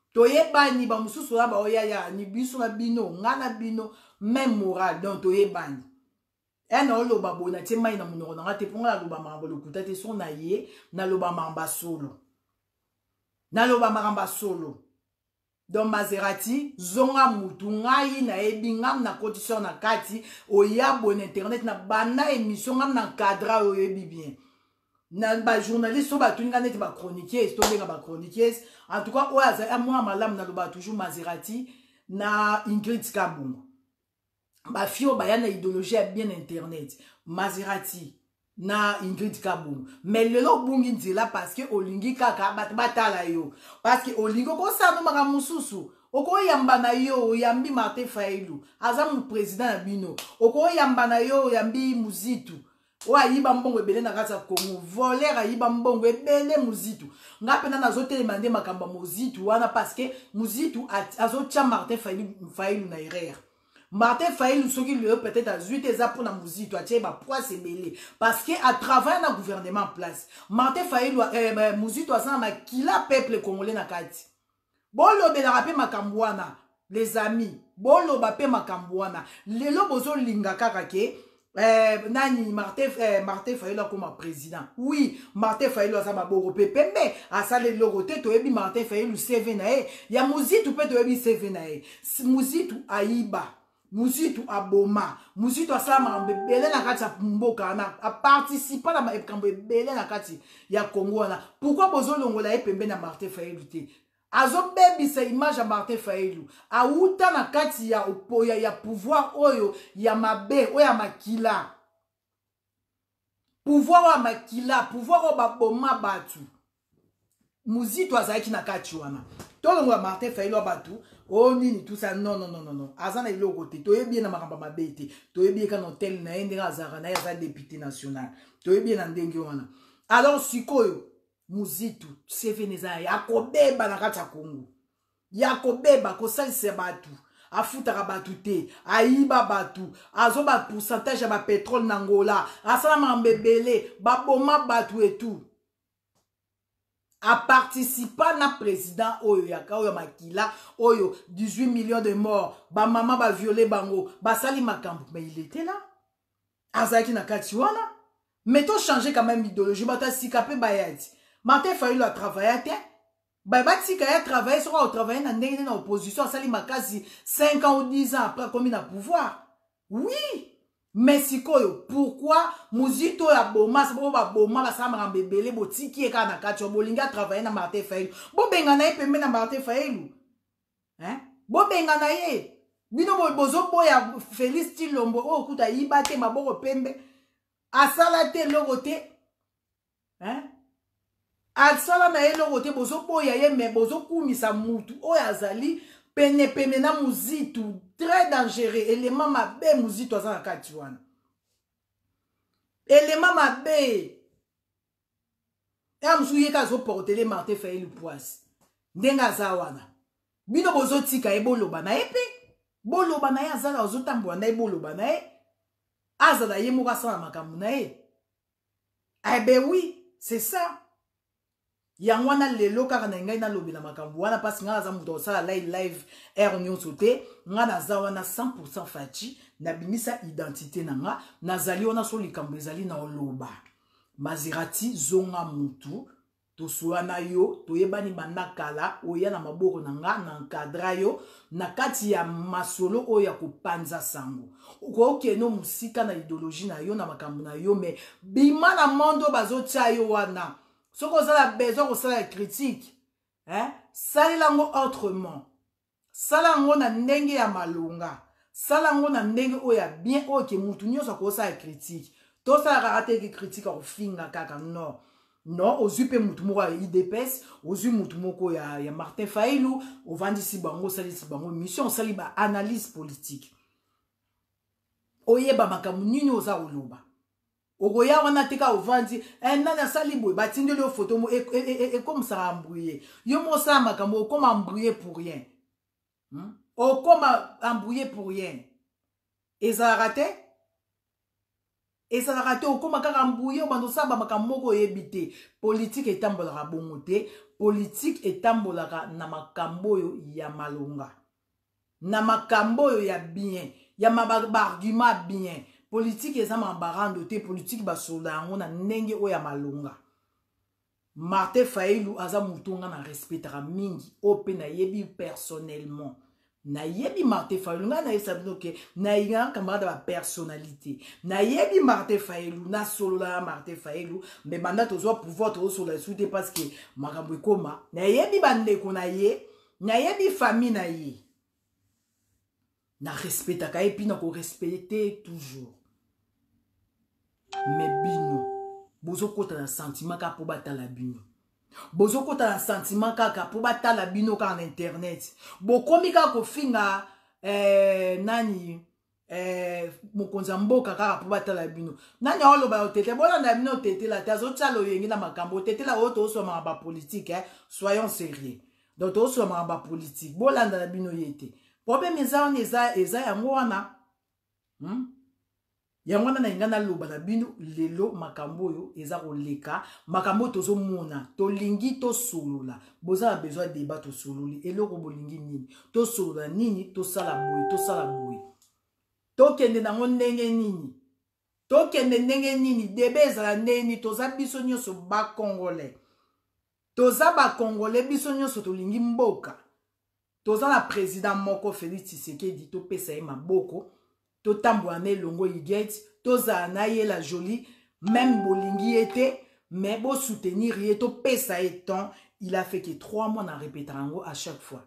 ba mususu ba oyaya ni biso na bino ngana bino même moral donc toyebani ena oloba bona te mai na munoko na te ponga loba makambo lokuta te so na ye na loba mamba solo donc Maserati zonga mutu ngai na ebi ngam na condition na kati oya bon internet na bana émission ngam na cadre oyebi bien na ba journaliste so ba tuninga net ba chroniqueur to benga ba chroniqueur en tout cas oya za moi malam na loba toujours Maserati na Ingrid Kabungo ba fio ba ya na idéologie bien internet Maserati na Ingrid Kabungu. Mais lelo bungi nzela parce que olingi kaka batala yo. Parce que olingo ko sanu maka mususu. Oko yamba na yo yambi Martin Fayulu. Aza mu président na bino. Oko yamba na yo yambi Muzitu. Oya yiba mbongo ebele na kati ya Congo. Voleur yiba mbongo ebele Muzitu. Nga pena na zote demande makamba Muzitu wana parce que Muzitu azotia Martin Fayulu na erreur. Martin Fayulu soki le peut-être à 8 eza pour na Muzitu atie ba poisse ebele parce que à travers na gouvernement en place. Martin Fayulu Muzitu asana makila peuple congolais na kati. Bolo belaka pe makambo wana les amis. Bolo ba pe makambo wana. Lelo bozo linga kaka ke nani Martin Fayulu comme président. Oui, Martin Fayulu a sa maboko pepe mais a sa le lorote to ebi Martin Fayulu CV na e. Ya Muzitu pe to ebi CV na e. Muzitu aiba. Muzitu aboma. Muzitu asala makambo ebele na kati ya mboka na a participer na makambo ebele na kati ya Congo wana. Pourquoi bozo longola e pembe na Martin Fayulu te? Azo baby sa image ya Martin Fayulu. Auta na kati ya opoya ya pouvoir oyo ya mabe oya makila. Pouvoir oya makila, pouvoir oya baboma batu. Muzitu azaki na kati wana. Tolongo ya Martin Fayulu batu. Oh nini tout ça non. Azana ilo côté. Toyebi na makamba mabe te. Toyebi ka no tel na ende azara na ya député national. Toyebi na ndenge wana. Alors sikoyo Muzitu seveneza yakobeba na kati ya Congo. Yakobeba kosalisa batu. Afutaka batu te. Aiba batu. Azo ba pourcentage ya ba pétrole na Angola. Asala mambebele. Baboma batu et tout. A participer na président oyo yaka oyo makila oyo 18 millions de morts. Ba maman ba violé bango. Ba sali makambo. Mais il était là. Azaki na kati wana. Mais to changer quand même idéologie. Bata sikape bayati. Martin Fayulu a travaillé. Babatika a travaillé sur au travail dans l'opposition. Ça lui m'a quasi 5 ans ou 10 ans après comme il a pouvoir. Oui. Mais si koyo, pourquoi Muzitu ya boma, c'est pour boma ba sa mara bebele botiki e kana kati bolinga travailler na Martin Fayulu. Bo benga na pembe na Martin Fayulu. Hein? Bo benga na ye. Bino bozo boya Félix Tshilombo o kuta yibate maboko pembe. Asala te logote. Hein? Alsala na elo rote bozo boya ye me bozo kumisa mutu oya azali pene na Muzitu très dangereux élément mabe Muzitu azana kati wana élément mabe ya msuye ka zo portele Martin Fayulu poisse ndenga za wana bino bozo tika e boloba na epe boloba na ye azala ozo tambo na e boloba na e azala ye moka sana makambo na e eh ben oui c'est ça. Yangwana lelo kaka na ngai na lobi na makambo wana parce nga za muto sala live air nyonso te nga na za wana 100% fachi na bimisa identité na nga nazali wana so likambo ezali na oloba Maserati zonga mutu to soana yo to yebani banakala oya na maboko na nga na encadra yo na kati ya masolo oya kopanza sango ko keno musika na idéologie na yo na makambo na yo me bima na mondo bazotia yo wana. Ce qu'on a besoin de la critique, hein? Salango autrement. Salango na ndenge ya malunga. Salango na ndenge oya bien oke mutu nyoso ko sa critique. To sa rate ki critique au finga kaka non. Non, ozupe mutu moko ya IDPS, ozu mutu moko ya Martin Fayulu, ovandisi bango salisi bango mission sali ba analyse politique. Oyeba makambo nini oza oloba. Ogoya wana teka ovandi nana salibwe batinde le photo mo et comme ça embrouillé yo mo sa makambo comme embrouillé pour rien o comme embrouillé pour rien et ça raté o comme kaka embrouillé bando sa ba makambo moko yebité politique etambolaka bongote politique etambolaka na makambo yo ya malonga na makambo yo ya bien ya argument bien. Politique ezama mbarando te politique basoda yango na ndenge oya malonga. Martin Fayulu aza mutunga na respectera mingi ope na yebi personnellement. Na yebi Martin Fayulu nga na yesabino ke na yinga camarade ba personnalité. Na yebi Martin Fayulu na solo la Martin Fayulu mais banda tozo pouvoir to solo la suite parce que makambo ekoma na yebi bandeko na ye na yebi famille na ye. Na respectaka et puis na ko respecter toujours. mais bino bozo kota na sentiment ka po batala bino bozo kota na sentiment kaka po batala bino ka en internet bokomi ka kofinga nani mokonzi ya mboka kaka po batala bino nani aoloba otete bolanda bino otetela te azotyala oyengi na makambo otetela oyo toosomaka bapolitike soyons sérieux donc toosomaka bapolitike bolanda na bino ye te problème eza wana eza yango wana yango wana na inga naloba na bino lelo makambo oyo eza koleka makambo oyo tozomona tolingi tosolola boza na besoin débat tosololi eloko bolingi nini tosolola nini tosala boye tokende nango ndenge nini tokende ndenge nini debe ezala ndeni toza biso nyonso bakongolais toza bakongolais biso nyonso tolingi mboka toza na président moko Félix Tshisekedi topesa ye maboko totambola na elongo igeti tozala na ye la jolie même bolingi ye te mais bosoutenir ye topesa ye temps il a fait que 3 mois na répétera yango à chaque fois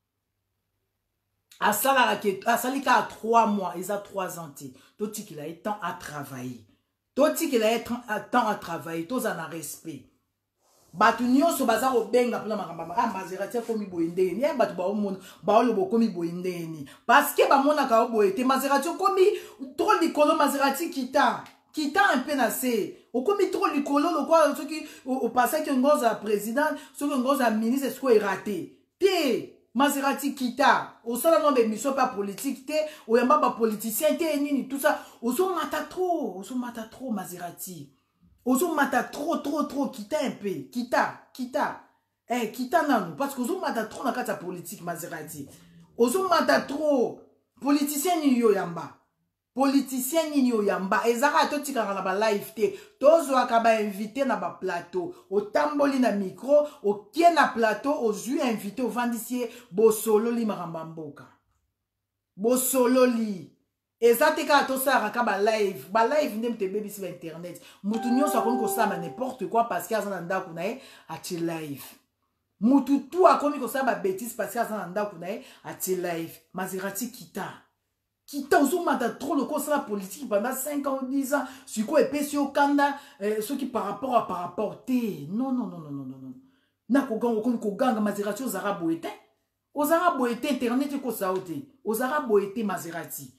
asali ka 3 mois eza 3 ans te totikela ye temps à travailler totikela ye temps à travailler toza na respect bato nyonso baza kobenga mpona makambo Maserati akomi boye ndenge nini bato baomona baoloba okomi boye ndenge nini parce que bamonaka yo boye te Maserati okomi trop likolo Maserati kita un peu na se okomi trop likolo lokwa soki opasaki ngoza ya président soki ngoza ya ministre siko erate te Maserati kita osala no bemission pa politique te oyamba bapoliticien te nini tout ça osomata trop Maserati ozomata trop kita un peu kita nanu parce que ozomata trop na kati ya politique Maserati ozomata trop politicien nini yo yamba ezaka totikaka na ba live te tozwaka ba invité na ba plateau otamboli na micro okie na plateau ozwi invité ovandisi bosololi makamba mboka bosololi eza te kaka tosalaka ba live nde mte bebisi ba internet mutu nyonso akomi kosala n'importe quoi parce que aza na ndako na ye atie live mutu tu akomi kosala ba bêtise parce que aza na ndako na ye atie live Maserati kita ozomata trop loko osala politique pendant 5 ans ou 10 ans sikoyo epesi okanda soki par rapport te non nakokomi koganga Maserati ozala boye te internet ekosala te ozala boye te Maserati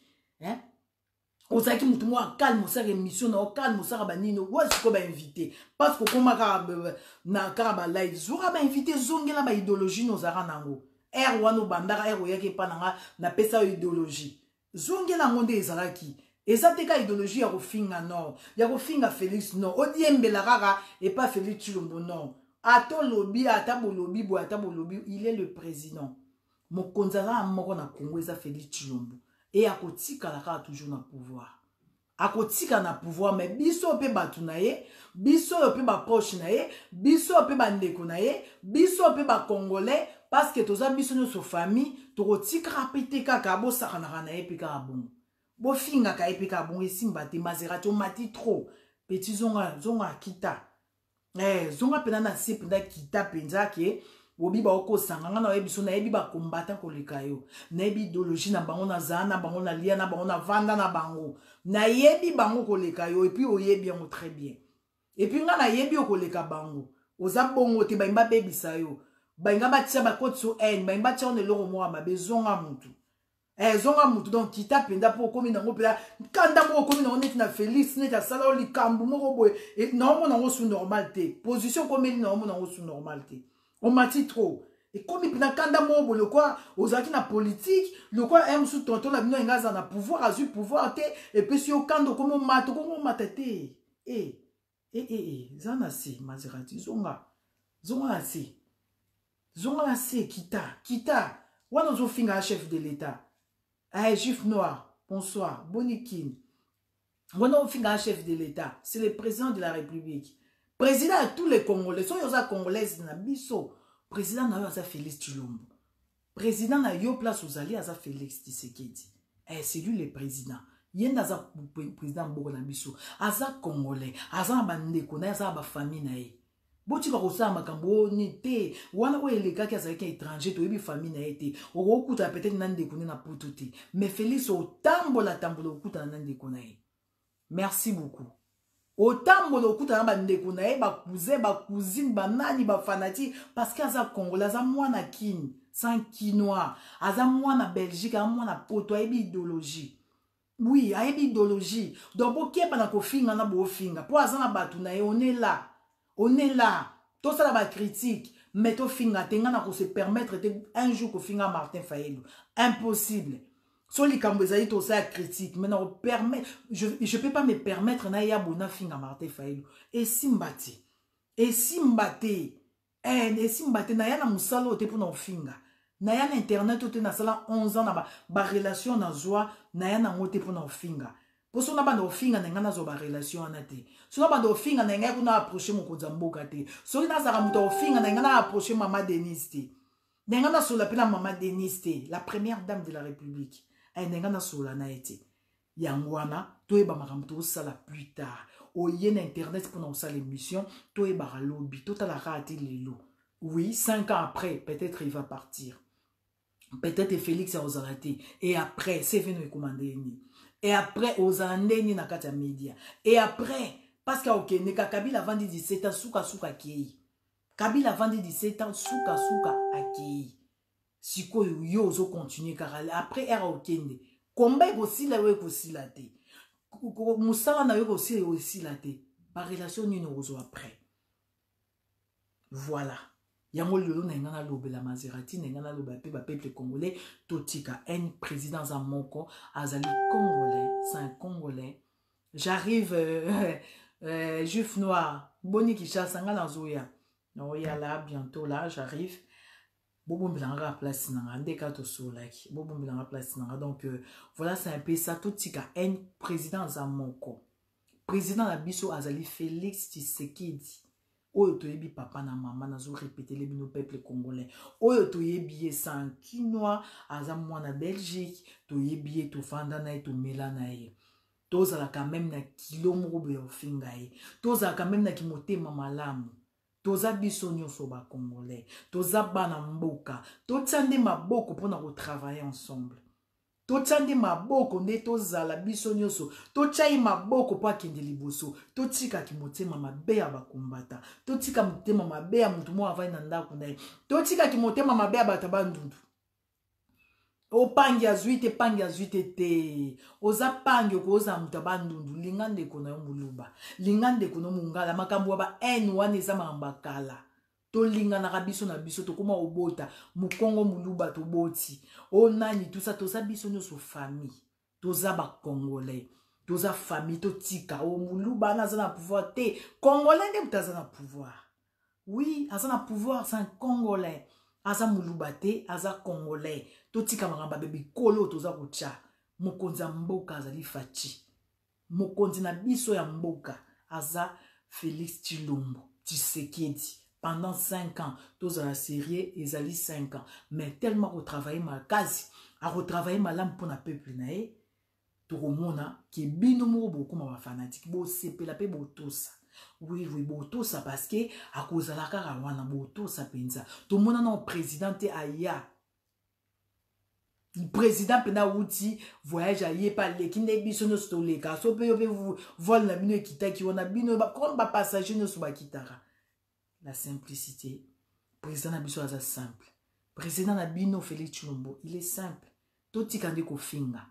ozalaki mutu moko akalme osala émission na okalme osala banini oyo sikoyo bainvité parce que okoma kaka balive zoka bainvité zongela baidéologie nozalaka nango ere wana obandaka ere oyaki epa nanga napesa yo idéologie zongela yango nde ezalaki eza te ka idéologie ya kofinga nord ya kofinga Félix nord odiembela kaka epa Félix Tshilombo nord ata olobi ata bolobi boye ata bolobi il est le président mokonzi azala moko na Congo eza Félix Tshilombo et akotikala kaka toujours na pouvoir akotika na pouvoir mais biso pe batu na ye biso pe ba proche na ye biso pe ba ndeko na ye biso pe ba congolais parce que toza biso nyonso famille tokotika rapete kaka bosakanaka na ye pe kaka bongo bofingaka ye pe kaka bongo esimba te Maserati omati trop petit zonga kita zonga pena na se pena kita penza ke obi ba okosanga nga na oyebi so nayebi bakombata koleka yo nayebi idéologie na bango na zaa na bango na lia na bango na vanda na bango nayebi bango koleka yo epuis oyebi yango très bien epuis nga nayebi okoleka bango oza bongo te bayimba bebisa yo bayinga batia bakoti so haine bayimba batia on eloko moko mabe zonga mutu donc kita penda po okomi nango pela kanda moko okomi nango neti na Félix neti asala o likambo moko boye naomona yango su normal te position komeli naomona yango su normal te omati trop ekomi pina kanda moko le quoi ozaki na politique le quoi aime sous tonton la bino ngaza na pouvoir azu pouvoir te et puis si okando komo mata te zana si Maserati zonga si kita wana zo finga chef de l'état juif noir bonsoir Bonikin wana zo finga chef de l'état c'est le président de la République président à tous les Congolais so yoza congolaise na biso président na yo aza Félix Tshilombo président na yo place ozali aza Félix Tshisekedi c'est lui le président yenda aza président mboko na biso aza congolais aza na bandeko na aza ba famille na ye boti ba kosala makambo ni te wana oyo elekaki azalaki étranger toyebi famille na ye te okokuta peut-être na ndeko na poto te mais Félix otambola okutana na ndeko na ye merci beaucoup otambola okuta na bandeko na ye bakousin bacousine banani bafanati parce que aza congolais aza mwana kini sans kinois aza mwana belgique aza mwana poto ayebi idéologie oui ayebi idéologie donc bokeba na kofinga na bofinga po aza na bato na ye on est là tosala bacritique mais tofinga te nga na kose permettre te un jour kofinga Martin Fayulu impossible. So likambo ezali to sa critique mais non permet je peux pas me permettre na ya bona finga Martin Fayulu et simbati na ya na musalo te pona finga na ya na internet te na sala 11 ans na ba relation na joie na ya na ngote pona finga poso na bando finga na ngana zo ba relation na te so na bando finga na ngai kuna approcher mokonza mboka te so na zaka muto finga na ngana approcher mama Denise te na ngana so la pena mama Denise te la première dame de la République nengana sola na ete yangwana toyeba makambo tosala plus tard oye na internet pour na sala émission toyeba lobby totala rate lelo oui 5 ans après peut-être il va partir peut-être Félix a osarate et après c'est venu commander ni et après osandeni na kata media et après parce que OK neka Kabila vandi 17 ans suka kei Kabila vandi 17 ans suka akei siko yo zo continuer car après era okende komba aussi la we aussi la te musala na yo aussi la te par relation ni ozo après voilà yango lelo na ngana lobela Maserati na ngana loba pe ba peuple congolais totika un président za moko azali congolais c'est un congolais j'arrive juif noir boni Kinshasa ngana zoya no ya là bientôt là j'arrive Bobo Mbilanga place nanga ndeka to solaki Bobo Mbilanga place nanga donc voilà c'est un peu ça tout tika un président zamoko président la biso azali Félix Tshisekedi oyo toyebi papa na mama nazo répéter les bino peuple congolais oyo toyebi sans kinois aza mwana Belgique toyebi to fanda na to mela na ye tozala quand même na kilo moko be ofinga ye tozala quand même na kimotema malamu toza biso nyonso ba congolais toza bana mboka totsande maboko pona ko travailler ensemble totsande maboko nde tozala biso nyonso tochai maboko po akende liboso totika kimotema mabe ya bakombata totika motema mabe ya mutu mo avai na ndako na ye totika kimotema mabe ya bato bandundu opangi azuite te oza pangi okoza mutu bandundu linga ndeko na yo muluba linga ndeko no mungala makambo wa ba en wana eza makambo kala tolinganaka biso na biso tokoma obota mukongo muluba toboti onani tusa toza biso nyonso famille toza ba congolais toza famille totika o muluba na za na pouvoir te congolais nde mutaza na pouvoir oui aza na pouvoir c'est un congolais aza muluba te aza congolais totika makamba bebe kolo toza kocha mokonzi ya mboka azali Faci mokonzi na biso ya mboka aza Félix Tshisekedi pendant 5 ans tozala sérieux ezali 5 ans mais tellement retravailler makasi a retravailler malamu pour na peuple na ye tokomona ke bino moko bokoma ba fanatique bo sepela pe botosa oui botosa parce que a kozala kaka wana botosa penza to mona na président te aya le président pena outi voyage aye pa leki nde biso no stoleka so pe yo pe vol na bino ekitaki wana bino ba comme ba passager no so ba kitara la simplicité président na biso aza simple président na bino Félix Tshilombo il est simple totika nde kofinga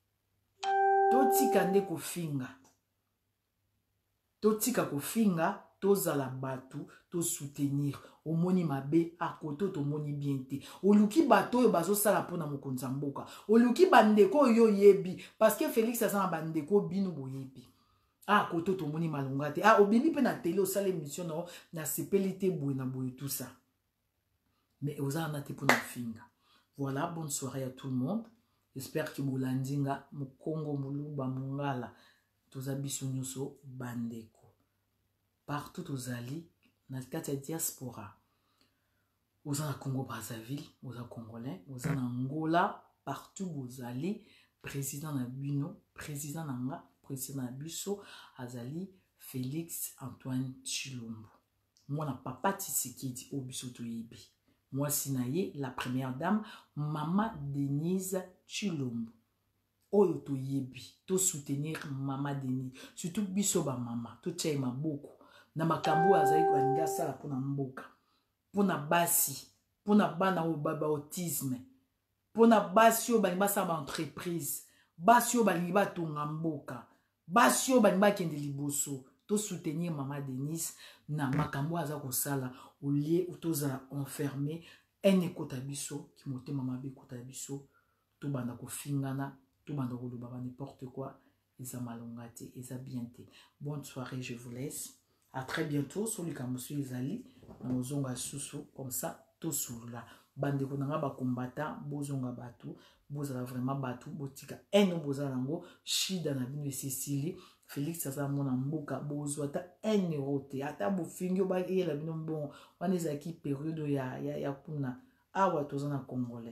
totika kofinga tozala batu to soutenir omoni mabe akoto to moni bien te oluki bato oyo bazosala pona mokonzi ya mboka oluki bandeko oyo yebi parce que Félix aza na bandeko bino boyebi akoto to moni malonga te obimi pe na télé osala émission na sepeli te boye na boye tout ça mais ozala na te pona finga. Voilà, bonne soirée à tout le monde. J'espère que bolandinga mukongo muluba mungala toza biso nyonso bandeko partout ozali na kati ya diaspora oza na Congo Brazzaville oza congolais oza na Angola partout bozali président na bino président nanga président na biso azali Félix Antoine Tshilombo mwana papa Tshisekedi o biso toyebi moi sinaye la première dame Maman Denise Tshilombo oyo toyebi to soutenir mama Denis surtout biso ba mama to tchai maboko na makambo azali ko alinga sala pona mboka pona basi pona bana o baba autisme pona basi o balinga sa ba entreprise basi o balinga batonga mboka basi o balinga kende liboso to soutenir mama Denis na makambo aza ko sala au lieu utoza enfermé ene kota biso ki motema mabe kota biso to banda ko fingana to banda ko loba n'importe quoi eza malongate eza bien te. Bonne soirée, je vous laisse. À très bientôt sur le Kamusu Ezali na mozonga susu comme ça to sulula bande ko nanga ba combattant bozonga batu bozala vraiment batu botika eno bozala ngo shida na bino Cécilie Félix aza mona mboka bozwa ta 1 euro te ata bofingi ba yela bino bon wana ezaki période ya kuna awa tozana congolais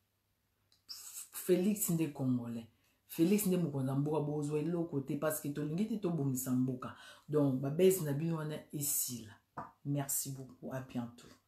Félix nde congolais Félix nde mokonza mboka bozwa eloko te parce que tolingi te tobomisa mboka donc babezi na bino wana esila. Merci beaucoup, à bientôt.